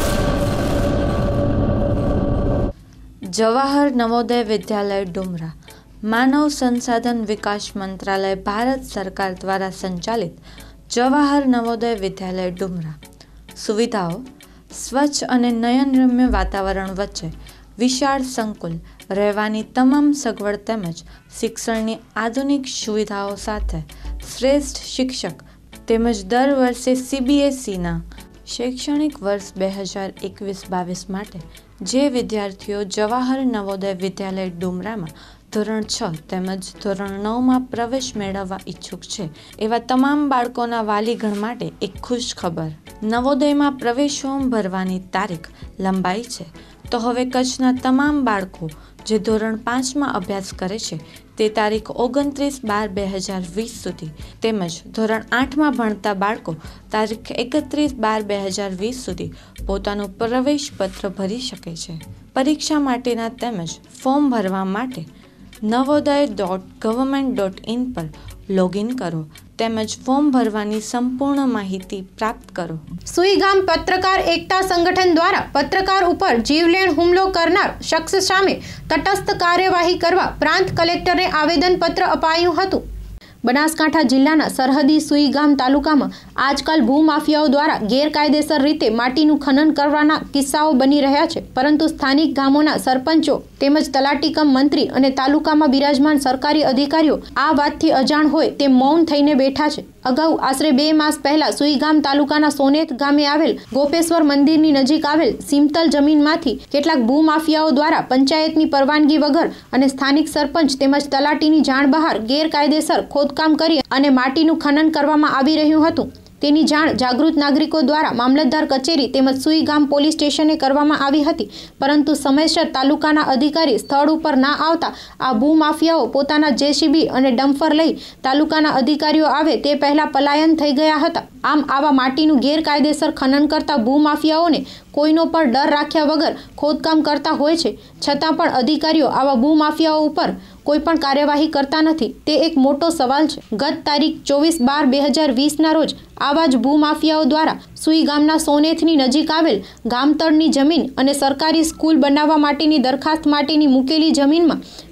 Jawahar Navodaya Vidyalaya Dumra માનવ સંસાધન વિકાસ મંત્રાલય ભારત સરકાર દ્વારા સંચાલિત જવાહર નવોદય વિદ્યાલય ડુમરા સુવિધાઓ સ્વચ્છ અને નયનરમ્ય વાતાવરણ વચ્ચે વિશાળ સંકુલ, રહેવાની તમામ સગવડ તેમજ શિક્ષણની આધુનિક સુવિધાઓ સાથે શ્રેષ્ઠ શિક્ષક તેમજ દર વર્ષે સીબીએસઈના શૈક્ષણિક વર્ષ બે હજાર એકવીસ બાવીસ માટે જે વિદ્યાર્થીઓ જવાહર નવોદય વિદ્યાલય ડુમરામાં ધોરણ છ તેમજ ધોરણ નવમાં પ્રવેશ મેળવવા ઈચ્છુક છે એવા તમામ બાળકોના વાલીગણ માટે એક ખુશ ખબર. નવોદયમાં પ્રવેશ ફોર્મ ભરવાની તારીખ લંબાઈ છે તો હવે કચ્છના તમામ બાળકો જે ધોરણ પાંચમાં અભ્યાસ કરે છે તે તારીખ ઓગણત્રીસ બાર બે હજાર વીસ સુધી તેમજ ધોરણ આઠમાં ભણતા બાળકો તારીખ એકત્રીસ બાર બે હજાર વીસ સુધી પોતાનું પ્રવેશ પત્ર ભરી શકે છે. પરીક્ષા માટેના તેમજ ફોર્મ ભરવા માટે Navodaya dot government dot in પર લોગિન કરો તેમજ ફોર્મ ભરવાની સંપૂર્ણ માહિતી પ્રાપ્ત કરો. સુઈગામ પત્રકાર એકતા સંગઠન દ્વારા પત્રકાર ઉપર જીવલેણ હુમલો કરનાર શખ્સ સામે તટસ્થ કાર્યવાહી કરવા પ્રાંત કલેક્ટરને આવેદનપત્ર અપાયું હતું. બનાસકાંઠા જિલ્લાના સરહદી સુઈગામ તાલુકામાં આજકાલ ભૂમાફિયાઓ દ્વારા ગેરકાયદેસર રીતે માટીનું ખનન કરવાના કિસ્સાઓ બની રહ્યા છે, પરંતુ સ્થાનિક ગામોના સરપંચો તેમજ તલાટીકમ મંત્રી અને તાલુકામાં બિરાજમાન સરકારી અધિકારીઓ આ વાતથી અજાણ હોય તે મૌન થઈને બેઠા છે. અગાઉ આશરે બે માસ પહેલા સુઈગામ તાલુકાના સોનેત ગામે આવેલ ગોપેશ્વર મંદિરની નજીક આવેલ સિમતલ જમીનમાંથી કેટલાક ભૂમાફિયાઓ દ્વારા પંચાયતની પરવાનગી વગર અને સ્થાનિક સરપંચ તેમજ તલાટીની જાણ બહાર ગેરકાયદેસર ખોદકામ કરી અને માટીનું ખનન કરવામાં આવી રહ્યું હતું. તેની જાણ જાગૃત નાગરિકો દ્વારા મામલતદાર કચેરી તેમજ સુઈગામ પોલીસ સ્ટેશને કરવામાં આવી હતી, પરંતુ સમયસર તાલુકાના અધિકારી સ્થળ ઉપર ના આવતા આ ભૂમાફિયાઓ પોતાના જેસીબી અને ડમ્પર લઈ તાલુકાના અધિકારીઓ આવે તે પહેલા પલાયન થઈ ગયા હતા. આમ આવા માટીનું ગેરકાયદેસર ખનન કરતા ભૂમાફિયાઓને કોઈનો પણ ડર રાખ્યા વગર ખોદકામ કરતા હોય છે, છતાં પણ અધિકારીઓ આવા ભૂમાફિયાઓ ઉપર કોઈ પણ કાર્યવાહી કરતા નથી. તે એક મોટો સવાલ છે. ગત તારીખ ચોવીસ બાર બે હજાર વીસના રોજ આવા જ ભૂમાફિયાઓ દ્વારા સુઈ ગામના સોનેથની નજીક આવેલ ગામતળની જમીન અને સરકારી સ્કૂલ બનાવવા માટેની દરખાસ્ત માટેની મૂકેલી જમીનમાં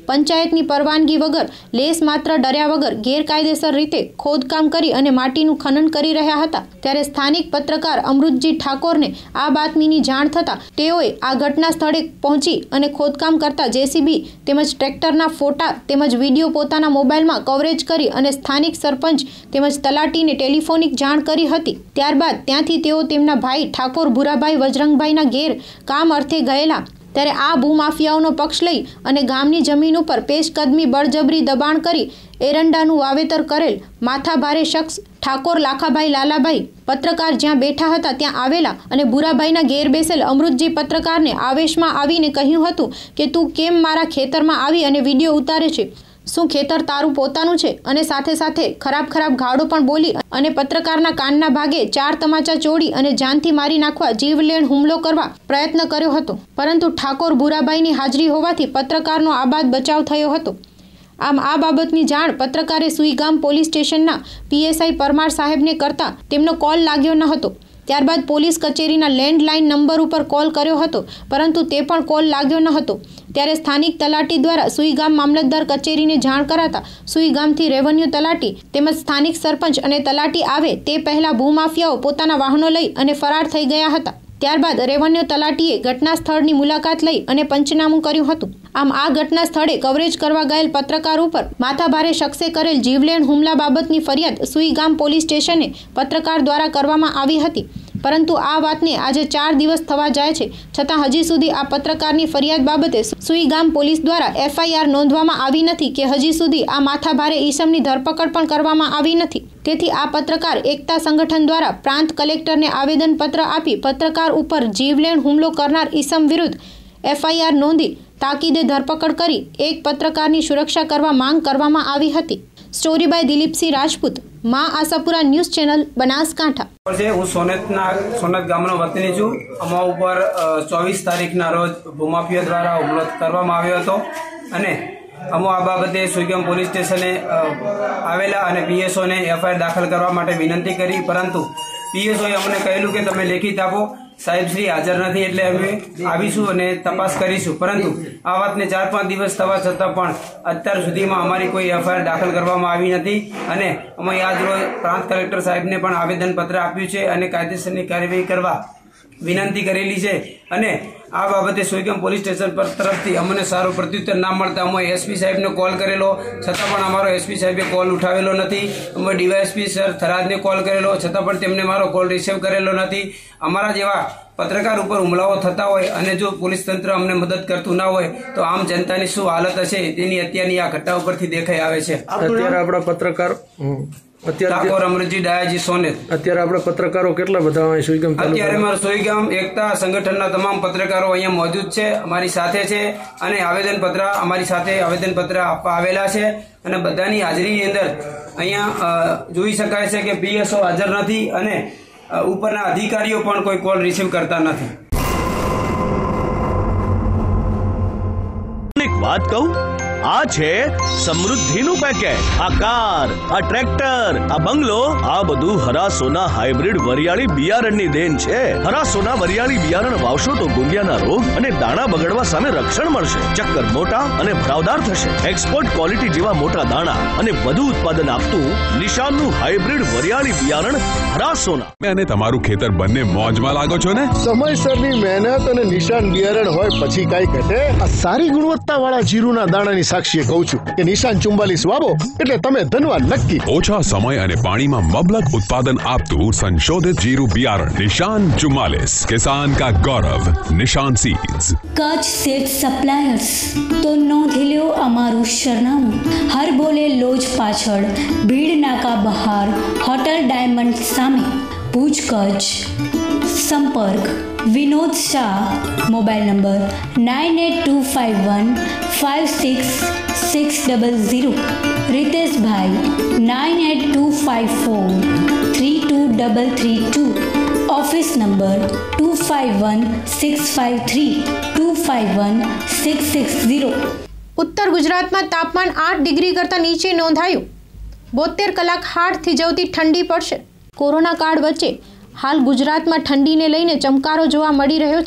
પંચાયતની પરવાનગી વગર લેસ માત્ર ડર્યા વગર ગેરકાયદેસર રીતે ખોદકામ કરી અને માટીનું ખનન કરી રહ્યા હતા, ત્યારે સ્થાનિક પત્રકાર અમૃતજી ઠાકોરને આ બાતમીની જાણ થતાં તેઓએ આ ઘટના સ્થળે પહોંચી અને ખોદકામ કરતા જેસીબી તેમજ ટ્રેક્ટરના ફોટા તેમજ વિડીયો પોતાના મોબાઈલમાં કવરેજ કરી અને સ્થાનિક સરપંચ તેમજ તલાટીને ટેલિફોનિક જાણ કરી હતી। ત્યારબાદ ત્યાંથી તેઓ તેમના ભાઈ ઠાકોર ભૂરાભાઈ વજરંગભાઈના ઘેર કામ અર્થે ગયેલા, ત્યારે આ ભૂમાફિયાઓનો પક્ષ લઈ અને ગામની જમીન ઉપર પેશકદમી બળજબરી દબાણ કરી એરંડાનું વાવેતર કરેલ માથાભારે શખ્સ ઠાકોર લાખાભાઈ લાલાભાઈ પત્રકાર જ્યાં બેઠા હતા ત્યાં આવેલા અને ભૂરાભાઈના ઘેર બેસેલ અમૃતજી પત્રકારને આવેશમાં આવીને કહ્યું હતું કે તું કેમ મારા ખેતરમાં આવી અને વિડીયો ઉતારે છે, શું ખેતર તારું પોતાનું છે? અને સાથે સાથે ખરાબ ખરાબ ગાળો પણ બોલી અને પત્રકારના કાનના ભાગે ચાર તમાચા ચોડી અને જાનથી મારી નાખવા જીવલેણ હુમલો કરવા પ્રયત્ન કર્યો હતો, પરંતુ ઠાકોર ભૂરાભાઈની હાજરી હોવાથી પત્રકારનો આબાદ બચાવ થયો હતો। આમ આ બાબતની જાણ પત્રકારે સુઈગામ પોલીસ સ્ટેશનના પીએસઆઈ પરમાર સાહેબને કરતા તેમનો કોલ લાગ્યો ન હતો। ત્યારબાદ પોલીસ કચેરીના લેન્ડલાઇન નંબર ઉપર કોલ કર્યો હતો, પરંતુ તે પણ કોલ લાગ્યો ન હતો। ત્યારે સ્થાનિક તલાટી દ્વારા સુઈગામ મામલતદાર કચેરીને જાણ કરાતા સુઈગામથી રેવન્યુ તલાટી તેમજ સ્થાનિક સરપંચ અને તલાટી આવે તે પહેલા ભૂમાફિયાઓ પોતાના વાહનો લઈ અને ફરાર થઈ ગયા હતા। ત્યારબાદ રેવન્યુ તલાટીએ ઘટના સ્થળની મુલાકાત લઈ અને પંચનામું કર્યું હતું। આમ આ ઘટના સ્થળે કવરેજ કરવા ગયેલ પત્રકાર ઉપર માથાભારે શખ્સે કરેલ જીવલેણ હુમલા બાબતની ફરિયાદ સુઈગામ પોલીસ સ્ટેશને પત્રકાર દ્વારા કરવામાં આવી હતી, પરંતુ આ વાતને આજે ચાર દિવસ થવા જાય છે છતાં હજી સુધી આ પત્રકારની ફરિયાદ બાબતે સુઈગામ પોલીસ દ્વારા એફઆઈઆર નોંધવામાં આવી નથી કે હજી સુધી આ માથાભારે ઈસમની ધરપકડ પણ કરવામાં આવી નથી। તેથી આ પત્રકાર એકતા સંગઠન દ્વારા પ્રાંત કલેક્ટરને આવેદનપત્ર આપી પત્રકાર ઉપર જીવલેણ હુમલો કરનાર ઈસમ વિરુદ્ધ એફઆઈઆર નોંધી તાકીદે ધરપકડ કરી એક પત્રકારની સુરક્ષા કરવા માંગ કરવામાં આવી હતી। સ્ટોરી બાય દિલીપસિંહ રાજપૂત, માં આશાપુરા ન્યૂઝ ચેનલ, બનાસકાંઠા। હું સોનેતના સોનેત ગામનો વતની છું। અમારા ઉપર ચોવીસ તારીખના રોજ ભૂમાફિયા દ્વારા હુમલો કરવામાં આવ્યો હતો અને અમો આ બાબતે સુઈગામ પોલીસ સ્ટેશને આવેલા અને પીએસઓને એફઆઈઆર દાખલ કરવા માટે વિનંતી કરી, પરંતુ પીએસઓએ અમને કહેલું કે તમે લેખિત આપો, સાહેબ શ્રી હાજર નથી એટલે અમે આવીશું અને તપાસ કરીશું, પરંતુ આ વાતને ચાર પાંચ દિવસ થવા છતાં પણ અત્યાર સુધીમાં અમારી કોઈ એફઆઈઆર દાખલ કરવામાં આવી નથી અને અમે આજ રોજ પ્રાંત કલેક્ટર સાહેબને પણ આવેદનપત્ર આપ્યું છે અને કાયદેસરની કાર્યવાહી કરવા વિનંતી કરેલી છે। અને આ બાબતે સુઈગામ પોલીસ સ્ટેશન પર તરફથી અમને સારો પ્રત્યુત્તર ના મળતા અમે એસપી સાહેબને કોલ કરેલો છતાં પણ અમારો એસપી સાહેબે કોલ ઉઠાવેલો નથી। અમે ડીવાયએસપી સર થરાદને કોલ કરેલો છતાં પણ તેમને મારો કોલ રિસીવ કરેલો નથી। અમારા જેવા પત્રકાર ઉપર હુમલાઓ થતા હોય અને જો પોલીસ તંત્ર અમને મદદ કરતું ના હોય તો આમ જનતાની શું હાલત હશે તેની અત્યારની આ ઘટના ઉપરથી દેખાઈ આવે છે। અત્યારે આપણા પત્રકાર ઠાકોર અમૃતજી ડાયાજી સોનેત। અત્યારે આપણે પત્રકારો કેટલા બધા સુઈગામ અત્યારે મારા સુઈગામ એકતા સંગઠનના તમામ પત્રકારો અહીંયા મોજૂદ છે, અમારી સાથે છે અને આવેદનપત્ર અમારી સાથે આવેદનપત્ર આપવા આવેલા છે અને બધાની હાજરીની અંદર અહીંયા જોઈ શકાય છે કે પીએસઓ હાજર નથી અને ઉપરના અધિકારીઓ પણ કોઈ કોલ રિસીવ કરતા નથી। એક વાત કહું, આ છે સમૃદ્ધિનું પેકેટ। આ કાર, આ ટ્રેક્ટર, આ બંગલો, આ બધું હરા સોના હાઇબ્રિડ વરિયાળી બિયારણની દેન છે। હરા સોના વરિયાળી બિયારણ વાવશો તો ગુંડિયાના રોગ અને દાણા બગડવા સામે રક્ષણ મળશે, ચક્કર મોટા અને ભરાવદાર થશે, એક્સપોર્ટ ક્વોલિટી જેવા મોટા દાણા અને વધુ ઉત્પાદન આપતું નિશાનનું હાઇબ્રિડ વરિયાળી બિયારણ હરા સોના। અને તમારું ખેતર બંને મોજમાં લાગો છો ને? સમયસરની મહેનત અને નિશાન બિયારણ હોય પછી કઈ ઘટે? આ સારી ગુણવત્તા વાળા જીરુના દાણાની સાક્ષીએ કહું છું કે નિશાન ચુમ્બાલીસ વાવો એટલે તમે ધનવાન નક્કી। ઓછા સમય અને પાણીમાં મબલક ઉત્પાદન આપતું સંશોધિત જીરું બિયારણ નિશાન ચુમ્માલીસ, કિસાન કા ગૌરવ, નિશાન સીડ્સ। કચ્છ સીડ સપ્લાયર્સ તો નોંધી લ્યો અમારું સરનામું, હર બોલે લોજ પાછળ, ભીડ નાકા બહાર, હોટલ ડાયમંડ સામે, ભુજ કચ્છ। સંપર્ક Vinod Shah, mobile number nine eight two five one five six six double zero, Riteshbhai nine eight two five four three two double three two, office number two five one six five three two five one six six zero. ઉત્તર ગુજરાતમાં તાપમાન આઠ degree કરતાં નીચે નોંધાયું। બોતેર કલાક હાડ થીજવતી ઠંડી પડશે। કોરોના કાળ વચ્ચે હાલ ગુજરાતમાં ઠંડીને લઈને ચમકારો જોવા મળી રહ્યો છે,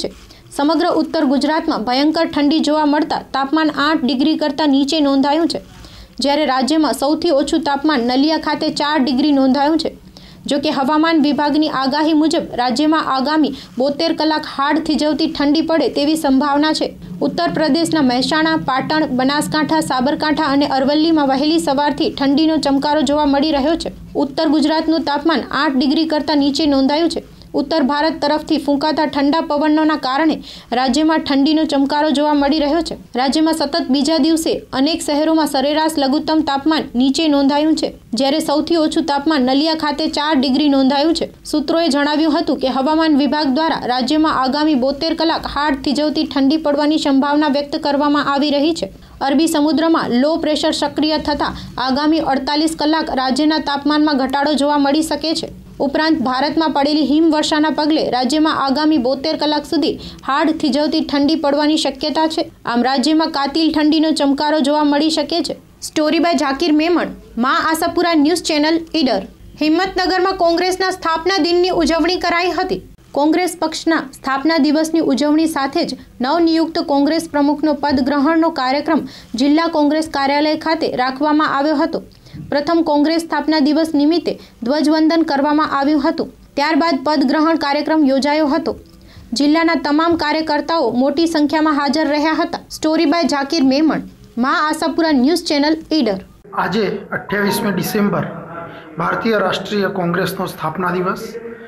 સમગ્ર ઉત્તર ગુજરાતમાં ભયંકર ઠંડી જોવા મળતા તાપમાન આઠ ડિગ્રી કરતાં નીચે નોંધાયું છે, જ્યારે રાજ્યમાં સૌથી ઓછું તાપમાન નલિયા ખાતે ચાર ડિગ્રી નોંધાયું છે. જો કે હવામાન વિભાગની આગાહી મુજબ રાજ્યમાં આગામી બોતેર કલાક હાડ થીજવતી ઠંડી પડે તેવી સંભાવના છે. ઉત્તર પ્રદેશના મહેસાણા, પાટણ, બનાસકાંઠા, સાબરકાંઠા અને અરવલ્લીમાં વહેલી સવારથી ઠંડીનો ચમકારો જોવા મળી રહ્યો છે. ઉત્તર ગુજરાતનું તાપમાન આઠ ડિગ્રી કરતાં નીચે નોંધાયું છે. ઉત્તર ભારત તરફથી ફૂંકાતા ઠંડા પવનોના કારણે રાજ્યમાં ઠંડીનો ચમકારો જોવા મળી રહ્યો છે. રાજ્યમાં સતત બીજા દિવસે અનેક શહેરોમાં સરેરાશ લઘુત્તમ તાપમાન નીચે નોંધાયું છે, જ્યારે સૌથી ઓછું તાપમાન નલિયા ખાતે ચાર ડિગ્રી નોંધાયું છે. સૂત્રોએ જણાવ્યું હતું કે હવામાન વિભાગ દ્વારા રાજ્યમાં આગામી બોતેર કલાક હાડ થીજવતી ઠંડી પડવાની સંભાવના વ્યક્ત કરવામાં આવી રહી છે. અરબી સમુદ્રમાં લો પ્રેશર સક્રિય થતાં આગામી અડતાલીસ કલાક રાજ્યના તાપમાનમાં ઘટાડો જોવા મળી શકે છે. ઉપરાંત ભારતમાં પડેલી હિમવર્ષાના પગલે રાજ્યમાં આગામી બોતેર કલાક સુધી હાડ થીજવતી ઠંડી પડવાની શક્યતા છે. આમ રાજ્યમાં કાતિલ ઠંડીનો ચમકારો જોવા મળી શકે છે. Story by Zakir Memon, Maa Ashapura news channel, Idar. હિંમતનગરમાં કોંગ્રેસના સ્થાપના દિનની ઉજવણી કરાઈ હતી. કોંગ્રેસ પક્ષના સ્થાપના દિવસની ઉજવણી સાથે જ નવનિયુક્ત કોંગ્રેસ પ્રમુખનો પદ ગ્રહણનો કાર્યક્રમ જિલ્લા કોંગ્રેસ કાર્યાલય ખાતે રાખવામાં આવ્યો હતો. પ્રથમ કોંગ્રેસ સ્થાપના દિવસ નિમિત્તે ધ્વજવંદન કરવામાં આવ્યું હતું. ત્યારબાદ પદ ગ્રહણ કાર્યક્રમ યોજાયો હતો. જિલ્લાના તમામ કાર્યકર્તાઓ મોટી સંખ્યામાં હાજર રહ્યા હતા. Story by Zakir Memon, Maa Ashapura news channel, Idar. આજે અઠ્યાવીસમી ડિસેમ્બર ભારતીય રાષ્ટ્રીય કોંગ્રેસનો સ્થાપના દિવસ,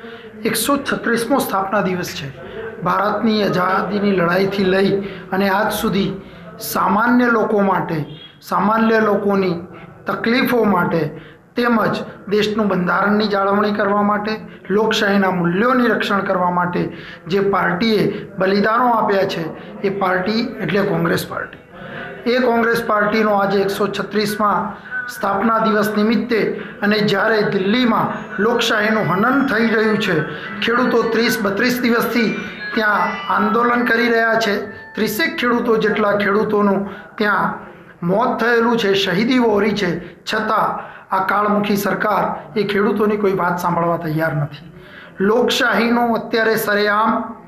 એકસો છત્રીસમો સ્થાપના દિવસ છે. ભારતની આઝાદીની લડાઈથી લઈ અને આજ સુધી સામાન્ય લોકો માટે, સામાન્ય લોકોની તકલીફો માટે તેમજ દેશનું બંધારણની જાળવણી કરવા માટે, લોકશાહીના મૂલ્યોની રક્ષણ કરવા માટે જે પાર્ટીએ બલિદાનો આપ્યા છે એ પાર્ટી એટલે કોંગ્રેસ પાર્ટી. એ કોંગ્રેસ પાર્ટીનો આજે એકસો છત્રીસમાં સ્થાપના દિવસ નિમિત્તે અને જ્યારે દિલ્હીમાં લોકશાહીનું હનન થઈ રહ્યું છે, ખેડૂતો ત્રીસ બત્રીસ દિવસથી ત્યાં આંદોલન કરી રહ્યા છે. ત્રીસેક ખેડૂતો જેટલા ખેડૂતોનું ત્યાં મોત થયેલું છે, શહીદી વહોરી છે, છતાં આ કાળમુખી સરકાર એ ખેડૂતોની કોઈ વાત સાંભળવા તૈયાર નથી. લોકશાહીનું અત્યારે સરેઆમ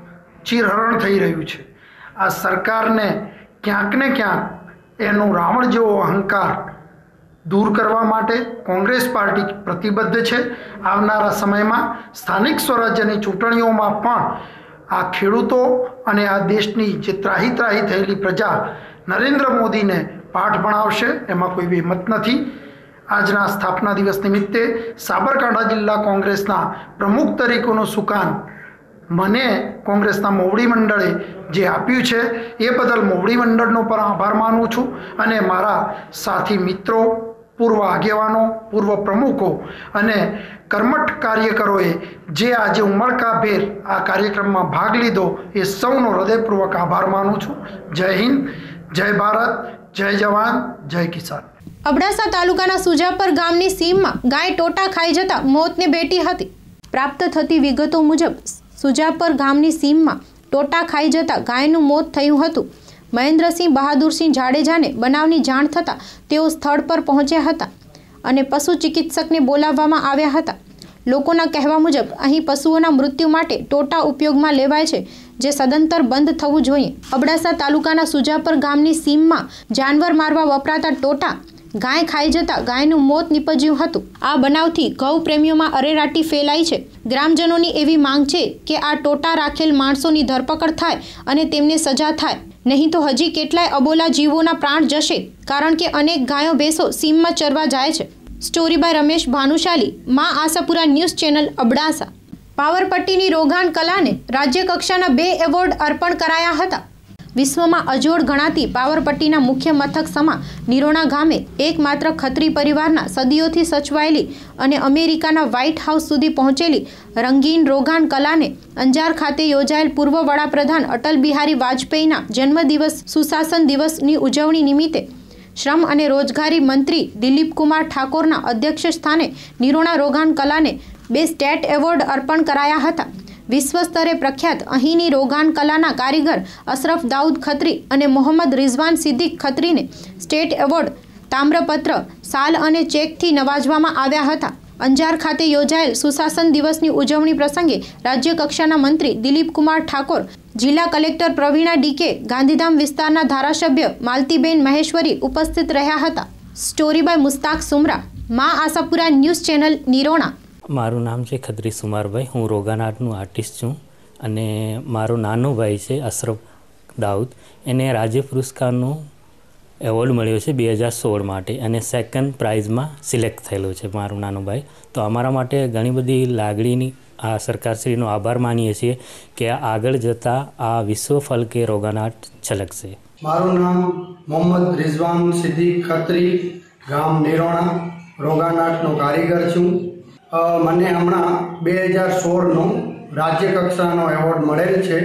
ચીરહરણ થઈ રહ્યું છે. આ સરકારને ક્યાંક ને ક્યાંક એનું રાવણ જેવો અહંકાર દૂર કરવા માટે કોંગ્રેસ પાર્ટી પ્રતિબદ્ધ છે. આવનારા સમયમાં સ્થાનિક સ્વરાજ્યની ચૂંટણીઓમાં પણ આ ખેડૂતો અને આ દેશની જે ત્રાહી ત્રાહી થયેલી પ્રજા નરેન્દ્ર મોદીને પાઠ ભણાવશે, એમાં કોઈ બેમત નથી. આજના સ્થાપના દિવસ નિમિત્તે સાબરકાંઠા જિલ્લા કોંગ્રેસના પ્રમુખ તરીકેનું સુકાન મને કોંગ્રેસના મોવડી મંડળે જે આપ્યું છે એ બદલ મોવડી મંડળનો પણ આભાર માનું છું. અને મારા સાથી મિત્રો, પૂર્વ આગેવાનો, પૂર્વ પ્રમુખો અને કર્મઠ કાર્યકરોએ જે આજે ઉમળકાભેર આ કાર્યક્રમમાં ભાગ લીધો એ સૌનો હૃદયપૂર્વક આભાર માનું છું. જય હિન્દ, જય ભારત, જય જવાન, જય કિસાન. અબડાસા તાલુકાના સુજાપર ગામની સીમમાં ગાય ટોટા ખાઈ જતા મોતને ભેટી હતી. પ્રાપ્ત થતી વિગતો મુજબ સુજાપર ગામની સીમમાં ટોટા ખાઈ જતા ગાયનું મોત થયું હતું. મહેન્દ્રસિંહ બહાદુરસિંહ જાડેજાને બનાવની જાણ થતાં તેઓ સ્થળ પર પહોંચ્યા હતા અને પશુ ચિકિત્સકને બોલાવવામાં આવ્યા હતા. લોકોના કહેવા મુજબ અહીં પશુઓના મૃત્યુ માટે ટોટા ઉપયોગમાં લેવાય છે, જે સદંતર બંધ થવું જોઈએ. અબડાસા તાલુકાના સુજાપર ગામની સીમમાં જાનવર મારવા વપરાતા ટોટા ગાય ખાઈ જતા ગાયનું મોત નીપજ્યું હતું. આ બનાવથી ગૌ પ્રેમીઓમાં અરેરાટી ફેલાઈ છે. ગ્રામજનોની એવી માંગ છે કે આ ટોટા રાખેલ માણસોની ધરપકડ થાય અને તેમને સજા થાય, નહીં તો હજી કેટલાય અબોલા જીવોના પ્રાણ જશે, કારણ કે અનેક ગાયો ભેંસો સીમમાં ચરવા જાય છે. Story by Ramesh Bhanushali, Maa Ashapura news channel, Abdasa. પાવરપટ્ટીની રોગાન કલાને રાજ્ય કક્ષાના બે એવોર્ડ અર્પણ કરાયા હતા. વિશ્વમાં અજોડ ગણાતી પાવરપટ્ટીના મુખ્ય મથક સમા નિરોણા ગામે એકમાત્ર ખત્રી પરિવારના સદીઓથી સચવાયેલી અને અમેરિકાના વ્હાઇટ હાઉસ સુધી પહોંચેલી રંગીન રોગાન કલાને અંજાર ખાતે યોજાયેલ પૂર્વ વડાપ્રધાન અટલ બિહારી વાજપેયીના જન્મદિવસ સુશાસન દિવસની ઉજવણી નિમિત્તે શ્રમ અને રોજગારી મંત્રી દિલીપ કુમાર ઠાકોરના અધ્યક્ષ સ્થાને નિરોણા રોગાન કલાને બે સ્ટેટ એવોર્ડ અર્પણ કરાયા હતા. વિશ્વ સ્તરે પ્રખ્યાત અહીંની રોગાન કલાના કારીગર અશરફ દાઉદ ખત્રી અને મોહમ્મદ રિઝવાન સિદ્દીક ખત્રીને સ્ટેટ એવોર્ડ, તામ્રપત્ર, શાલ અને ચેકથી નવાજવામાં આવ્યા હતા. અંજાર ખાતે યોજાયેલ સુશાસન દિવસની ઉજવણી પ્રસંગે રાજ્ય કક્ષાના મંત્રી દિલીપ કુમાર ઠાકોર, જિલ્લા કલેક્ટર પ્રવીણા ડીકે, ગાંધીધામ વિસ્તારના ધારાસભ્ય માલતીબેન મહેશ્વરી ઉપસ્થિત રહ્યા હતા. સ્ટોરી બાય મુસ્તાક સુમરા, મા આશાપુરા ન્યૂઝ ચેનલ, નિરોણા. મારું નામ છે ખત્રી સુમારભાઈ. હું રોગાનાટનું આર્ટિસ્ટ છું અને મારો નાનો ભાઈ છે અશરફ દાઉદ. એને રાજ્ય પુરસ્કારનો એવોર્ડ મળ્યો છે બે હજાર સોળ માટે અને સેકન્ડ પ્રાઇઝમાં સિલેક્ટ થયેલો છે મારો નાનો ભાઈ. તો અમારા માટે ઘણી બધી લાગણીની આ સરકારશ્રીનો આભાર માનીએ છીએ કે આગળ જતાં આ વિશ્વ ફલકે રોગાનાટ છલકશે. મારું નામ મોહમ્મદ રિઝવાન સિદ્દીક ખત્રી, ગામ નિરોણા, રોગાનાટનો કારીગર છું. મને હમણાં બે હજાર સોળનો રાજ્ય કક્ષાનો એવોર્ડ મળેલ છે,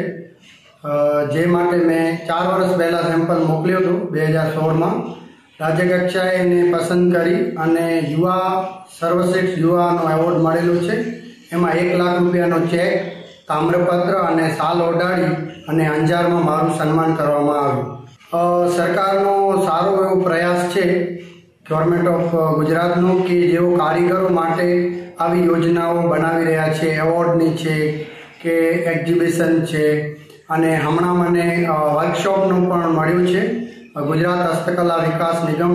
જે માટે મેં ચાર વર્ષ પહેલાં સેમ્પલ મોકલ્યું હતું. બે હજાર સોળમાં રાજ્ય કક્ષાએ એને પસંદ કરી અને યુવા સર્વશ્રેષ્ઠ યુવાનો એવોર્ડ મળેલો છે. એમાં એક લાખ રૂપિયાનો ચેક, તામ્રપત્ર અને સાલ ઓઢાડી અને અંજારમાં મારું સન્માન કરવામાં આવ્યું. સરકારનો સારો એવો પ્રયાસ છે ગવર્મેન્ટ ઓફ ગુજરાતનો કે જેઓ કારીગરો માટે આવી યોજનાઓ બનાવી રહ્યા છે, એવોર્ડની છે કે એક્ઝિબિશન છે. અને હમણાં મને વર્કશોપનું પણ મળ્યું છે. ગુજરાત હસ્તકલા વિકાસ નિગમ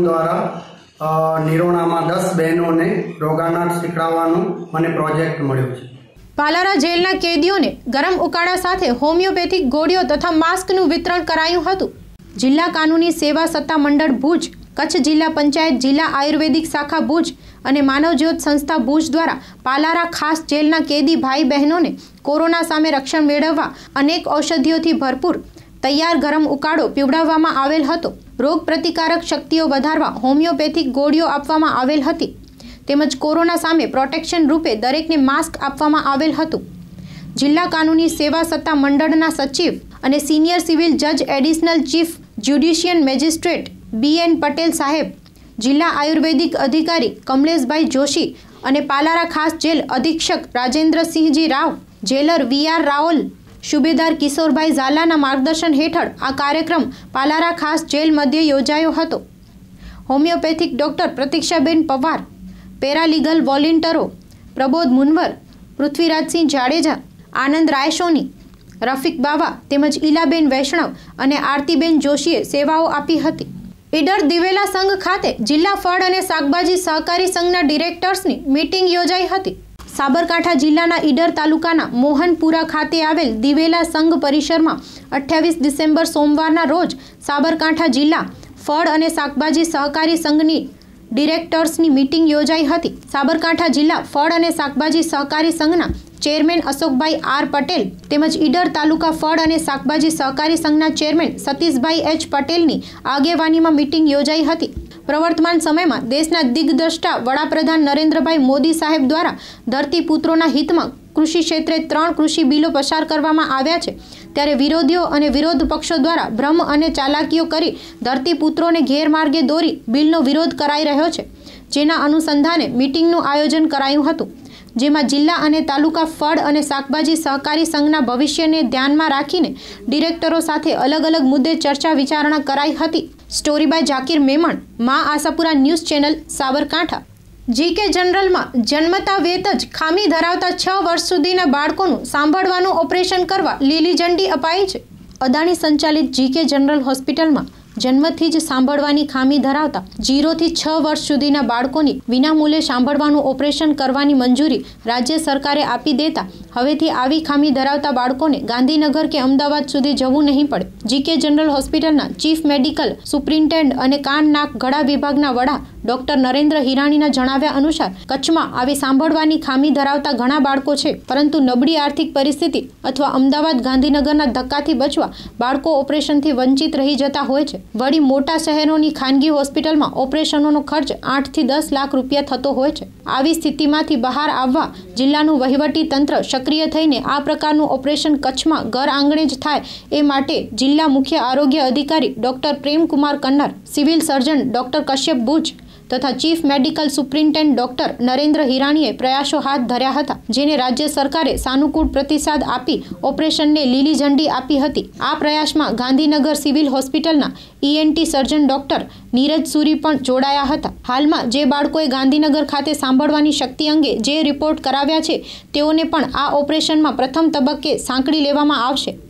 દ્વારા નિરોણામાં દસ બહેનોને રોગાનાટ શીખડાવવાનું મને પ્રોજેક્ટ મળ્યો છે. પાલારા જેલના કેદીઓને ગરમ ઉકાળા સાથે હોમિયોપેથિક ગોળીઓ તથા માસ્કનું વિતરણ કરાયું હતું. જિલ્લા કાનૂની સેવા સત્તા મંડળ ભુજ, કચ્છ જિલ્લા પંચાયત, જિલ્લા આયુર્વેદિક શાખા ભુજ અને માનવજ્યોત સંસ્થા ભુજ દ્વારા પાલારા ખાસ જેલના કેદી ભાઈ બહેનોને કોરોના સામે રક્ષણ મેળવવા અનેક ઔષધિઓથી ભરપૂર તૈયાર ગરમ ઉકાળો પીવડાવવામાં આવેલ હતો. રોગ પ્રતિકારક શક્તિઓ વધારવા હોમિયોપેથિક ગોળીઓ આપવામાં આવેલ હતી તેમજ કોરોના સામે પ્રોટેક્શન રૂપે દરેકને માસ્ક આપવામાં આવેલ હતું. જિલ્લા કાનૂની સેવા સત્તા મંડળના સચિવ અને સિનિયર સિવિલ જજ additional chief judicial magistrate B N Patel સાહેબ, જિલ્લા આયુર્વેદિક અધિકારી કમલેશભાઈ જોશી અને પાલારા ખાસ જેલ અધિક્ષક Rajendrasinhji Rao, jailer V R Raol, સુબેદાર કિશોરભાઈ ઝાલાના માર્ગદર્શન હેઠળ આ કાર્યક્રમ પાલારા ખાસ જેલ મધ્યે યોજાયો હતો. Homeopathic doctor Pratikshaben Pawar, paralegal વોલેન્ટરો પ્રબોધ મુનવર, પૃથ્વીરાજસિંહ જાડેજા, આનંદ રાયસોની, રફીક બાવા તેમજ ઈલાબેન વૈષ્ણવ અને આરતીબેન જોશીએ સેવાઓ આપી હતી. ઈડર દિવેલા સંઘ ખાતે જિલ્લા ફળ અને શાકભાજી સહકારી સંઘના ડિરેક્ટર્સની મીટિંગ યોજાઈ હતી. સાબરકાંઠા જિલ્લાના ઈડર તાલુકાના મોહનપુરા ખાતે આવેલ દિવેલા સંઘ પરિસરમાં અઠ્યાવીસ ડિસેમ્બર સોમવારના રોજ સાબરકાંઠા જિલ્લા ફળ અને શાકભાજી સહકારી સંઘની ડિરેક્ટર્સની મીટિંગ યોજાઈ હતી. સાબરકાંઠા જિલ્લા ફળ અને શાકભાજી સહકારી સંઘના ચેરમેન અશોકભાઈ આર પટેલ તેમજ ઈડર તાલુકા ફળ અને શાકભાજી સહકારી સંઘના ચેરમેન સતીશભાઈ એચ પટેલની આગેવાનીમાં મીટિંગ યોજાઈ હતી. પ્રવર્તમાન સમયમાં દેશના દિગ્દ્રષ્ટા વડાપ્રધાન નરેન્દ્રભાઈ મોદી સાહેબ દ્વારા ધરતીપુત્રોના હિતમાં કૃષિ ક્ષેત્રે ત્રણ કૃષિ બિલો પસાર કરવામાં આવ્યા છે, ત્યારે વિરોધીઓ અને વિરોધ પક્ષો દ્વારા ભ્રમ અને ચાલાકીઓ કરી ધરતીપુત્રોને ગેરમાર્ગે દોરી બિલનો વિરોધ કરાઈ રહ્યો છે. જેના અનુસંધાને મીટિંગનું આયોજન કરાયું હતું, જેમાં જિલ્લા અને તાલુકા ફળ અને શાકભાજી સહકારી સંઘના ભવિષ્યને ધ્યાનમાં રાખીને ડિરેક્ટરો સાથે અલગ અલગ મુદ્દે ચર્ચા વિચારણા કરાઈ હતી. Story by Zakir Memon, Maa Ashapura news channel, Sabarkantha. GK જનરલમાં જન્મતા વેત જ ખામી ધરાવતા છ વર્ષ સુધીના બાળકોનું સાંભળવાનું ઓપરેશન કરવા લીલી ઝંડી અપાઈ છે. અદાણી સંચાલિત જીકે જનરલ હોસ્પિટલમાં જન્મથી જ સાંભળવાની ખામી ધરાવતા જીરોથી છ વર્ષ સુધીના બાળકોની વિનામૂલ્યે સાંભળવાનું ઓપરેશન કરવાની મંજૂરી રાજ્ય સરકારે આપી દેતા હવેથી આવી ખામી ધરાવતા બાળકોને ગાંધીનગર કે અમદાવાદ સુધી જવું નહીં પડે. જીકે જનરલ હોસ્પિટલના ચીફ મેડિકલ સુપ્રિન્ટેન્ડન્ટ અને કાન નાક ગળા વિભાગના વડા ડોક્ટર નરેન્દ્ર હિરાણીના જણાવ્યા અનુસાર કચ્છમાં આવી સાંભળવાની ખામી ધરાવતા ઘણા બાળકો છે, પરંતુ નબળી આર્થિક પરિસ્થિતિ અથવા અમદાવાદ ગાંધીનગરના ધક્કાથી બચવા બાળકો ઓપરેશનથી વંચિત રહી જતા હોય છે. વળી મોટા શહેરોની ખાનગી હોસ્પિટલમાં ઓપરેશનોનો ખર્ચ આઠથી દસ લાખ રૂપિયા થતો હોય છે. આવી સ્થિતિમાંથી બહાર આવવા જિલ્લાનું વહીવટી તંત્ર સક્રિય થઈને આ પ્રકારનું ઓપરેશન કચ્છમાં ઘર આંગણે જ થાય એ માટે જિલ્લા મુખ્ય આરોગ્ય અધિકારી doctor Premkumar Kannar, civil surgeon doctor Kashyap Buch તથા chief medical superintendent doctor Narendra હિરાણીએ પ્રયાસો હાથ ધર્યા હતા, જેને રાજ્ય સરકારે સાનુકૂળ પ્રતિસાદ આપી ઓપરેશનને લીલી ઝંડી આપી હતી. આ પ્રયાસમાં ગાંધીનગર સિવિલ હોસ્પિટલના ENT surgeon doctor Neeraj Suri પણ જોડાયા હતા. હાલમાં જે બાળકોએ ગાંધીનગર ખાતે સાંભળવાની શક્તિ અંગે જે રિપોર્ટ કરાવ્યા છે તેઓને પણ આ ઓપરેશનમાં પ્રથમ તબક્કે સાંકળી લેવામાં આવશે.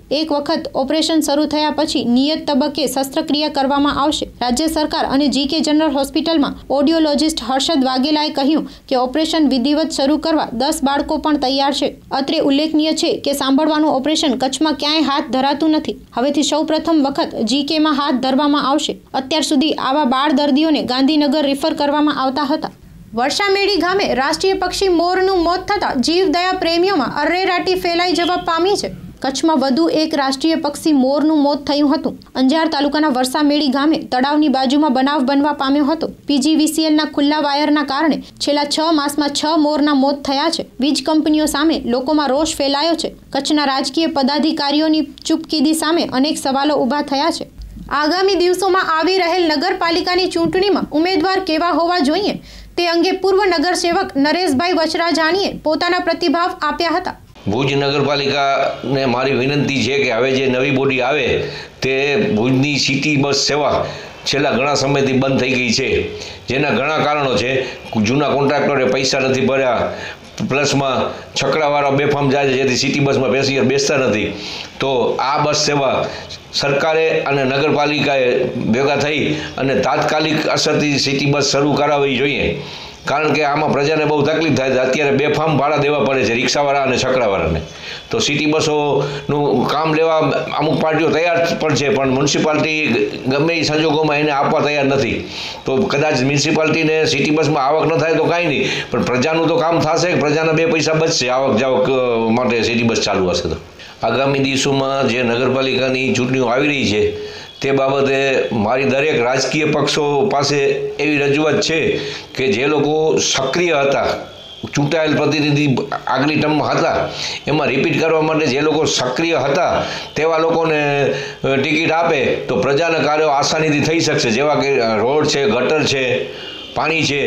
એક વખત ઓપરેશન શરૂ થયા પછી નિયત તબક્કે શસ્ત્રક્રિયા કરવામાં આવશે. રાજ્ય સરકાર અને જીકે જનરલ હોસ્પિટલમાં ઓડિયોલોજિસ્ટ હર્ષદ વાઘેલાએ કહ્યું કે ઓપરેશન વિધિવત શરૂ કરવા દસ બાળકો પણ તૈયાર છે. અત્રે ઉલ્લેખનીય છે કે સાંભળવાનું ઓપરેશન કચ્છમાં ક્યાંય હાથ ધરાતું નથી. હવેથી સૌ પ્રથમ વખત જીકેમાં હાથ ધરવામાં આવશે. અત્યાર સુધી આવા બાળ દર્દીઓને ગાંધીનગર રિફર કરવામાં આવતા હતા. વર્ષામેડી ગામે રાષ્ટ્રીય પક્ષી મોરનું મોત થતાં જીવદયા પ્રેમીઓમાં અરેરાટી ફેલાઈ જવા પામી છે. કચ્છમાં વધુ એક રાષ્ટ્રીય પક્ષી મોરનું મોત થયું હતું. અંજાર તાલુકાના વર્ષામેડી ગામે તળાવની બાજુમાં બનાવ બનવા પામ્યો હતો. પીજીવીસીએલના ખુલ્લા વાયરના કારણે છેલ્લા છ માસમાં છ મોરના મોત થયા છે. વીજ કંપનીઓ સામે લોકોમાં રોષ ફેલાયો છે. કચ્છના રાજકીય પદાધિકારીઓની ચૂપકીદી સામે અનેક સવાલો ઊભા થયા છે. આગામી દિવસોમાં આવી રહેલ નગરપાલિકાની ચૂંટણીમાં ઉમેદવાર કેવા હોવા જોઈએ તે અંગે પૂર્વ નગરસેવક નરેશભાઈ વચરાજાણીએ પોતાના પ્રતિભાવ આપ્યા હતા. ભુજ નગરપાલિકાને મારી વિનંતી છે કે હવે જે નવી બોડી આવે તે ભુજની સિટી બસ સેવા છેલ્લા ઘણા સમયથી બંધ થઈ ગઈ છે, જેના ઘણા કારણો છે. જૂના કોન્ટ્રાક્ટરે પૈસા નથી ભર્યા, પ્લસમાં છકડાવાળા બેફામ જાય છે, જેથી સિટી બસમાં પેસેન્જર બેસતા નથી. તો આ બસ સેવા સરકારે અને નગરપાલિકાએ ભેગા થઈ અને તાત્કાલિક અસરથી સિટી બસ શરૂ કરાવવી જોઈએ, કારણ કે આમાં પ્રજાને બહુ તકલીફ થાય છે. અત્યારે બેફામ ભાડા દેવા પડે છે રિક્ષાવાળા અને છકડાવાળાને. તો સિટી બસોનું કામ લેવા અમુક પાર્ટીઓ તૈયાર પણ છે, પણ મ્યુનિસિપાલિટી ગમે એ સંજોગોમાં એને આપવા તૈયાર નથી. તો કદાચ મ્યુનિસિપાલિટીને સિટી બસમાં આવક ન થાય તો કાંઈ નહીં, પણ પ્રજાનું તો કામ થશે. પ્રજાના બે પૈસા બચશે આવક જાવક માટે સિટી બસ ચાલુ હશે. તો આગામી દિવસોમાં જે નગરપાલિકાની ચૂંટણીઓ આવી રહી છે તે બાબતે મારી દરેક રાજકીય પક્ષો પાસે એવી રજૂઆત છે કે જે લોકો સક્રિય હતા, ચૂંટાયેલ પ્રતિનિધિ આગલી ટર્મમાં હતા, એમાં રિપીટ કરવા માટે જે લોકો સક્રિય હતા તેવા લોકોને ટિકિટ આપે તો પ્રજાના કાર્યો આસાનીથી થઈ શકશે. જેવા કે રોડ છે, ગટર છે, પાણી છે,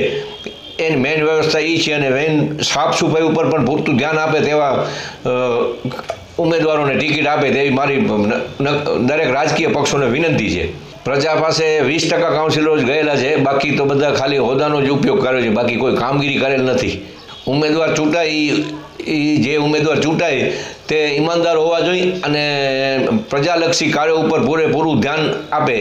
એની મેઇન વ્યવસ્થા એ છે. અને મેઇન સાફ સફાઈ ઉપર પણ પૂરતું ધ્યાન આપે તેવા ઉમેદવારોને ટિકિટ આપે તેવી મારી દરેક રાજકીય પક્ષોને વિનંતી છે. પ્રજા પાસે વીસ ટકા કાઉન્સિલરો જ ગયેલા છે, બાકી તો બધા ખાલી હોદ્દાનો જ ઉપયોગ કર્યો છે, બાકી કોઈ કામગીરી કરેલ નથી. ઉમેદવાર ચૂંટાય એ જે ઉમેદવાર ચૂંટાય તે ઈમાનદાર હોવા જોઈએ અને પ્રજાલક્ષી કાર્યો ઉપર પૂરેપૂરું ધ્યાન આપે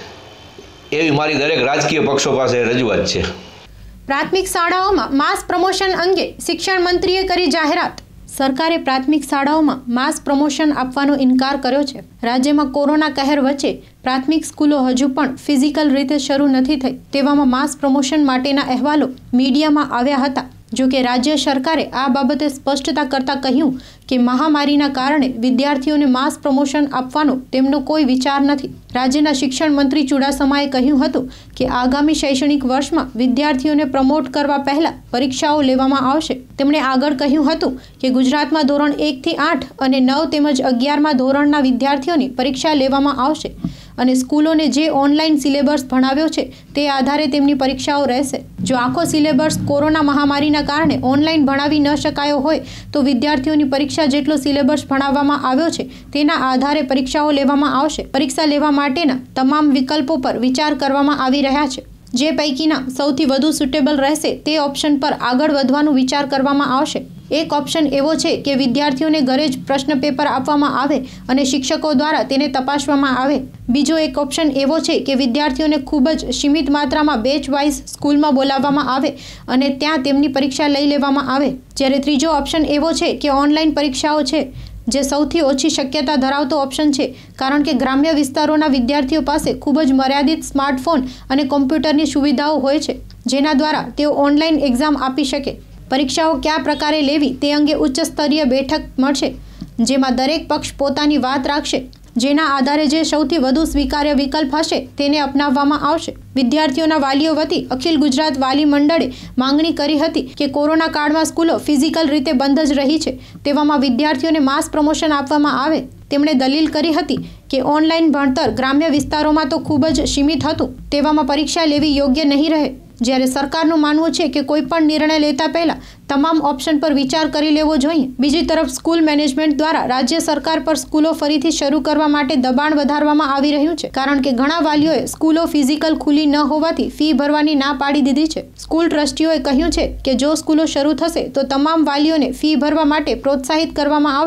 એવી મારી દરેક રાજકીય પક્ષો પાસે રજૂઆત છે. પ્રાથમિક શાળાઓમાં માસ પ્રમોશન અંગે શિક્ષણ મંત્રીએ કરી જાહેરાત. સરકારે પ્રાથમિક શાળાઓમાં માસ પ્રમોશન આપવાનો ઇનકાર કર્યો છે. રાજ્યમાં કોરોના કહેર વચ્ચે પ્રાથમિક સ્કૂલો હજુ પણ ફિઝિકલ રીતે શરૂ નથી થઈ, તેવામાં માસ પ્રમોશન માટેના અહેવાલો મીડિયામાં આવ્યા હતા. જો કે રાજ્ય સરકારે આ બાબતે સ્પષ્ટતા કરતા કહ્યું કે મહામારીના કારણે વિદ્યાર્થીઓને માસ પ્રમોશન આપવાનો તેમનો કોઈ વિચાર નથી. રાજ્યના શિક્ષણ મંત્રી ચુડાસમાએ કહ્યું હતું કે આગામી શૈક્ષણિક વર્ષમાં વિદ્યાર્થીઓને પ્રમોટ કરવા પહેલા પરીક્ષાઓ લેવામાં આવશે. તેમણે આગળ કહ્યું હતું કે ગુજરાતમાં ધોરણ એક થી આઠ અને નવ તેમજ અગિયારમાં ધોરણના વિદ્યાર્થીઓની પરીક્ષા લેવામાં આવશે અને સ્કૂલોને જે ઓનલાઈન સિલેબસ ભણાવ્યો છે તે આધારે તેમની પરીક્ષાઓ રહેશે. જો આખો સિલેબસ કોરોના મહામારીના કારણે ઓનલાઈન ભણાવી ન શકાયો હોય તો વિદ્યાર્થીઓની પરીક્ષા જેટલો સિલેબસ ભણાવવામાં આવ્યો છે તેના આધારે પરીક્ષાઓ લેવામાં આવશે. પરીક્ષા લેવા માટેના તમામ વિકલ્પો પર વિચાર કરવામાં આવી રહ્યા છે. જે પૈકીના સૌથી વધુ સુટેબલ રહેશે તે ઓપ્શન પર આગળ વધવાનું વિચાર કરવામાં આવશે. એક ઓપ્શન એવો છે કે વિદ્યાર્થીઓને ઘરે જ પ્રશ્ન પેપર આપવામાં આવે અને શિક્ષકો દ્વારા તેને તપાસવામાં આવે. બીજો એક ઓપ્શન એવો છે કે વિદ્યાર્થીઓને ખૂબ જ સીમિત માત્રામાં બેચ વાઇઝ સ્કૂલમાં બોલાવવામાં આવે અને ત્યાં તેમની પરીક્ષા લઈ લેવામાં આવે. જ્યારે ત્રીજો ઓપ્શન એવો છે કે ઓનલાઈન પરીક્ષાઓ છે, જે સૌથી ઓછી શક્યતા ધરાવતો ઓપ્શન છે, કારણ કે ગ્રામ્ય વિસ્તારોના વિદ્યાર્થીઓ પાસે ખૂબ જ મર્યાદિત સ્માર્ટફોન અને કોમ્પ્યુટરની સુવિધાઓ હોય છે, જેના દ્વારા તેઓ ઓનલાઈન એક્ઝામ આપી શકે. પરીક્ષાઓ કયા પ્રકારે લેવી તે અંગે ઉચ્ચ સ્તરીય બેઠક મળશે, જેમાં દરેક પક્ષ પોતાની વાત રાખશે, જેના આધારે જે સૌથી વધુ સ્વીકાર્ય વિકલ્પ હશે તેને અપનાવવામાં આવશે. વિદ્યાર્થીઓના વાલીઓ વતી અખિલ ગુજરાત વાલી મંડળે માંગણી કરી હતી કે કોરોના કાળમાં સ્કૂલો ફિઝિકલ રીતે બંધ જ રહી છે, તેવામાં વિદ્યાર્થીઓને માસ પ્રમોશન આપવામાં આવે. તેમણે દલીલ કરી હતી કે ઓનલાઈન ભણતર ગ્રામ્ય વિસ્તારોમાં તો ખૂબ જ સીમિત હતું, તેવામાં પરીક્ષા લેવી યોગ્ય નહીં રહે. જ્યારે સરકારનું માનવું છે કે કોઈ પણ નિર્ણય લેતા પહેલા તમામ ઓપ્શન પર વિચાર કરી લેવો જોઈએ. બીજી તરફ સ્કૂલ મેનેજમેન્ટ દ્વારા રાજ્ય સરકાર પર સ્કૂલો ફરીથી શરૂ કરવા માટે દબાણ વધારવામાં આવી રહ્યું છે, કારણ કે ઘણા વાલીઓએ સ્કૂલો ફિઝિકલ ખુલ્લી ન હોવાથી ફી ભરવાની ના પાડી દીધી છે. સ્કૂલ ટ્રસ્ટીઓએ કહ્યું છે કે જો સ્કૂલો શરૂ થશે તો તમામ વાલીઓને ફી ભરવા માટે પ્રોત્સાહિત કરવામાં આવશે.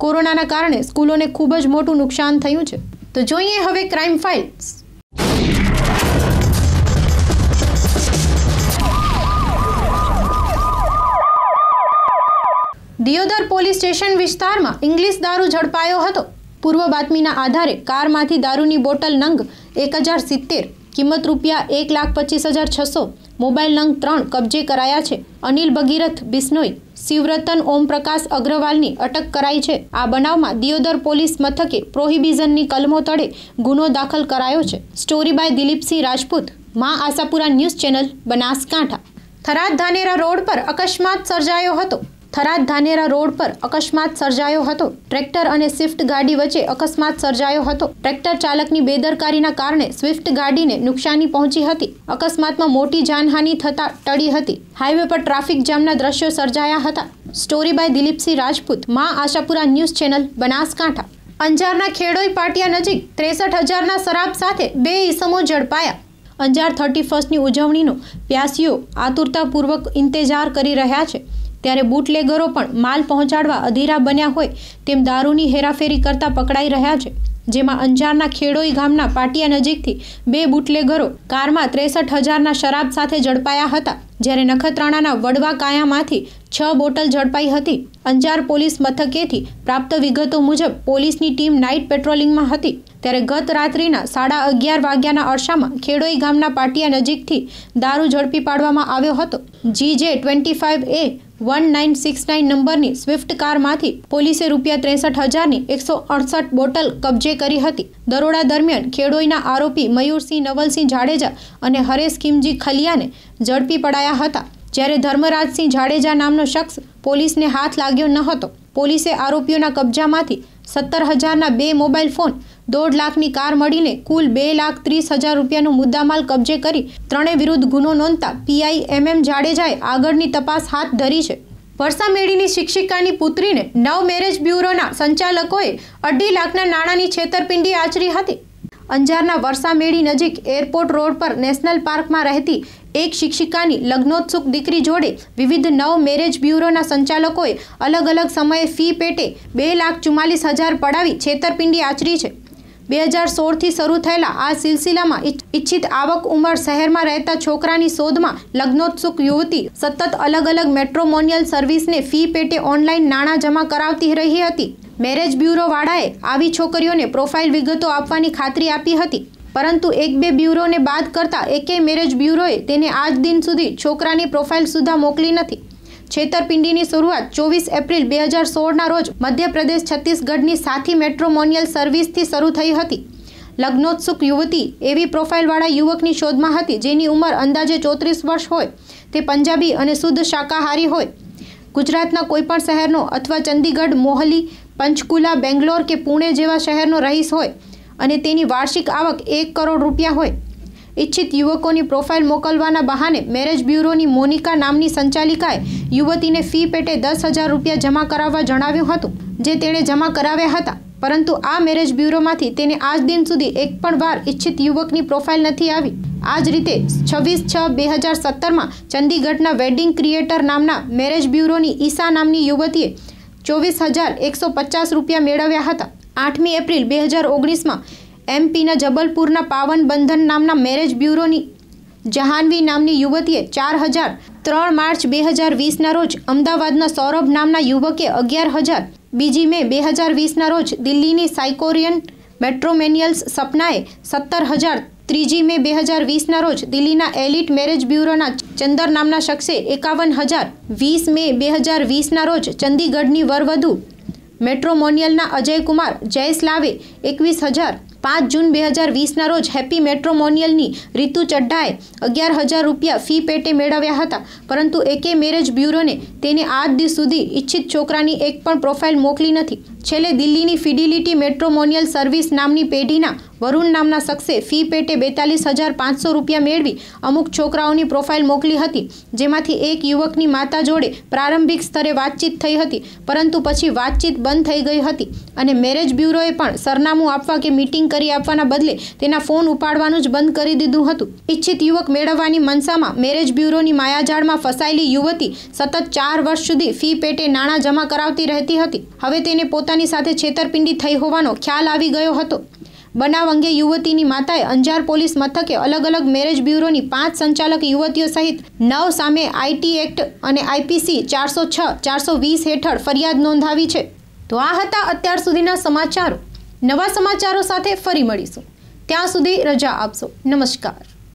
કોરોનાના કારણે સ્કૂલોને ખૂબ જ મોટું નુકસાન થયું છે. તો જોઈએ હવે crime files. Deodar police station વિસ્તારમાં ઇંગ્લિશ દારૂ ઝડપાયો હતો. પૂર્વ બાતમીના આધારે કારમાંથી દારૂની બોટલ નંગ એક હજાર સિત્તેર, કિંમત રૂપિયા એક લાખ પચીસ હજાર છસો, મોબાઈલ નંગ ત્રણ કબજે કરાયા છે. અનિલ ભગીરથ બિશ્નોઈ, શિવરતન ઓમપ્રકાશ અગ્રવાલની અટક કરાઈ છે. આ બનાવમાં દિયોદર પોલીસ મથકે પ્રોહિબિશનની કલમો તળે ગુનો દાખલ કરાયો છે. Story by Dilipsinh Rajput, Maa Ashapura news channel, Banaskantha. Tharad Dhanera road પર અકસ્માત સર્જાયો હતો. થરાદ ધાનેરા રોડ પર અકસ્માત સર્જાયો હતો. ટ્રેક્ટર અને સ્વિફ્ટ ગાડી વચ્ચે અકસ્માત સર્જાયો હતો. ટ્રેક્ટર ચાલકની બેદરકારીના કારણે સ્વિફ્ટ ગાડીને નુકસાની પહોંચી હતી. અકસ્માતમાં મોટી જાનહાનિ થતા ટળી હતી. હાઈવે પર ટ્રાફિક જામના દ્રશ્યો સર્જાયા હતા. Story by Dilipsinh Rajput, Maa Ashapura news channel, Banaskantha. અંજારના ખેડોઈ પાટિયા નજીક ત્રેસઠ હજારના શરાબ સાથે બે ઈસમો ઝડપાયા. અંજાર થર્ટી ફર્સ્ટની ઉજવણીનો પ્યાસીઓ આતુરતાપૂર્વક ઇંતેજાર કરી રહ્યા છે, ત્યારે બુટલેગરો પણ માલ પહોંચાડવા અધીરા બન્યા હોય તેમ દારૂની હેરાફેરી કરતા પકડાઈ રહ્યા છે. જેમાં અંજારના ખેડોઈ ગામના પાટિયા નજીકથી બે બુટલેગરો કારમાં ત્રેસઠ હજારના શરાબ સાથે ઝડપાયા હતા, જ્યારે નખત્રાણાના વડવા કાયામાંથી છ બોટલ ઝડપાઈ હતી. અંજાર પોલીસ મથકેથી પ્રાપ્ત વિગતો મુજબ પોલીસની ટીમ નાઇટ પેટ્રોલિંગમાં હતી, ત્યારે ગત રાત્રિના સાડા અગિયાર વાગ્યાના અરસામાં ખેડોઈ ગામના પાટિયા નજીકથી દારૂ ઝડપી પાડવામાં આવ્યો હતો. G J twenty five A one nine six nine નંબરની સ્વિફ્ટ કારમાંથી પોલીસે રૂપિયા ત્રેસઠ હજારની એકસો અડસઠ બોટલ કબજે કરી હતી. દરોડા દરમિયાન ખેડોઈના આરોપી મયુરસિંહ નવલસિંહ જાડેજા અને હરેશ ખીમજી ખલિયાને ઝડપી પડાયા હતા, જ્યારે ધર્મરાજસિંહ જાડેજા નામનો શખ્સ પોલીસને હાથ લાગ્યો ન હતો. પોલીસે આરોપીઓના કબજામાંથી સત્તર હજારના બે મોબાઈલ ફોન, દોઢ લાખની કાર મળીને કુલ બે લાખ ત્રીસ હજાર રૂપિયાનો મુદ્દામાલ કબજે કરી ત્રણેય વિરુદ્ધ ગુનો નોંધતા પીઆઈ એમ એમ જાડેજાએ આગળની તપાસ હાથ ધરી છે. વરસામેડીની શિક્ષિકાની પુત્રીને નવ મેરેજ બ્યુરોના સંચાલકોએ અઢી લાખના નાણાંની છેતરપિંડી આચરી હતી. અંજારના વરસામેડી નજીક એરપોર્ટ રોડ પર નેશનલ પાર્કમાં રહેતી એક શિક્ષિકાની લગ્નોત્સુક દીકરી જોડે વિવિધ નવ મેરેજ બ્યુરોના સંચાલકોએ અલગ અલગ સમયે ફી પેટે બે લાખ ચુમ્માલીસ હજાર પડાવી છેતરપિંડી આચરી છે. બે હજાર સોળથી શરૂ થયેલા આ સિલસિલામાં ઇચ્છિત આવક ઉંમર શહેરમાં રહેતા છોકરાની શોધમાં લગ્નોત્સુક યુવતી સતત અલગ અલગ મેટ્રોમોનિયલ સર્વિસને ફી પેટે ઓનલાઈન નાણાં જમા કરાવતી રહી હતી. મેરેજ બ્યુરોવાળાએ આવી છોકરીઓને પ્રોફાઇલ વિગતો આપવાની ખાતરી આપી હતી, પરંતુ એક બે બ્યુરોને બાદ કરતા એકેય મેરેજ બ્યુરોએ તેને આજ દિન સુધી છોકરાની પ્રોફાઇલ સુદ્ધા મોકલી નથી. છેતરપિંડીની શરૂઆત ચોવીસ એપ્રિલ બે હજાર સોળના રોજ મધ્યપ્રદેશ છત્તીસગઢની સાથી મેટ્રોમોનિયલ સર્વિસથી શરૂ થઈ હતી. લગ્નોત્સુક યુવતી એવી પ્રોફાઇલવાળા યુવકની શોધમાં હતી જેની ઉંમર અંદાજે ચોત્રીસ વર્ષ હોય, તે પંજાબી અને શુદ્ધ શાકાહારી હોય, ગુજરાતના કોઈપણ શહેરનો અથવા ચંદીગઢ, મોહલી, પંચકુલા, બેંગ્લોર કે પુણે જેવા શહેરનો રહીશ હોય અને તેની વાર્ષિક આવક એક કરોડ રૂપિયા હોય. ઇચ્છિત યુવકોની પ્રોફાઇલ મોકલવાના બહાને મેરેજ બ્યુરોની મોનિકા નામની સંચાલિકાએ યુવતીને ફી પેટે દસ હજાર રૂપિયા જમા કરાવવા જણાવ્યું હતું, જે તેણે જમા કરાવ્યા હતા, પરંતુ આ મેરેજ બ્યુરોમાંથી તેને આજ દિન સુધી એક પણ વાર ઇચ્છિત યુવકની પ્રોફાઇલ નથી આવી. આ જ રીતે છવ્વીસ છ બે હજાર સત્તરમાં ચંદીગઢના વેડિંગ ક્રિએટર નામના મેરેજ બ્યુરોની ઈસા નામની યુવતીએ ચોવીસ હજાર એકસો પચાસ રૂપિયા મેળવ્યા હતા. આઠમી એપ્રિલ બે હજાર ઓગણીસમાં એમપીના જબલપુરના પાવન બંધન નામના મેરેજ બ્યુરોની જહાનવી નામની યુવતીએ ચાર હજાર ત્રણ માર્ચ બે હજાર વીસના રોજ અમદાવાદના સૌરભ નામના યુવકે અગિયાર હજાર બીજી મે બે હજાર વીસના રોજ દિલ્હીની સાયકોરિયન મેટ્રોમેનિયલ્સ સપનાએ સત્તર હજાર ત્રીજી મે બે હજાર વીસના રોજ દિલ્હીના એલિટ મેરેજ બ્યુરોના ચંદર નામના શખ્સે એકાવન હજાર વીસ મે બે હજાર વીસના રોજ ચંદીગઢની વરવધુ મેટ્રોમોનિયલના અજયકુમાર જયસ્લાવે એકવીસ હજાર પાંચ જૂન બે હજાર વીસના રોજ હેપી મેટ્રોમોનિયલની રીતુ ચડ્ડાએ અગિયાર હજાર રૂપિયા ફી પેટે મેળવ્યા હતા, પરંતુ એકે મેરેજ બ્યુરોને તેને આજ દિવસ સુધી ઇચ્છિત છોકરાની એક પણ પ્રોફાઇલ મોકલી નથી. છેલ્લે દિલ્હીની ફિડિલિટી મેટ્રોમોનિયલ સર્વિસ નામની પેઢીના વરુણ નામના શખ્સે ફી પેટે બેતાલીસ હજાર પાંચસો રૂપિયા મેળવી અમુક છોકરાઓની પ્રોફાઇલ મોકલી હતી, જેમાંથી એક યુવકની માતા જોડે પ્રારંભિક સ્તરે વાતચીત થઈ હતી, પરંતુ પછી વાતચીત બંધ થઈ ગઈ હતી અને મેરેજ બ્યુરોએ પણ સરનામું આપવા કે મીટિંગ કરી આપવાના બદલે તેના ફોન ઉપાડવાનું જ બંધ કરી દીધું હતું. ઇચ્છિત યુવક મેળવવાની મનસામાં મેરેજ બ્યુરોની માયાજાળમાં ફસાયેલી યુવતી સતત ચાર વર્ષ સુધી ફી પેટે નાણાં જમા કરાવતી રહેતી હતી. હવે તેને પોતાની સાથે છેતરપિંડી થઈ હોવાનો ખ્યાલ આવી ગયો હતો. બનાવ અંગે યુવતીની માતાએ અંજાર પોલીસ મથકે અલગ અલગ મેરેજ બ્યુરોની પાંચ સંચાલક યુવતીઓ સહિત નવ સામે આઈટી એક્ટ અને આઈપીસી ચારસો છ ચારસો વીસ હેઠળ ફરિયાદ નોંધાવી છે. તો આ હતા અત્યાર સુધીના સમાચારો. નવા સમાચારો સાથે ફરી મળીશું. ત્યાં સુધી રજા આપશો. નમસ્કાર.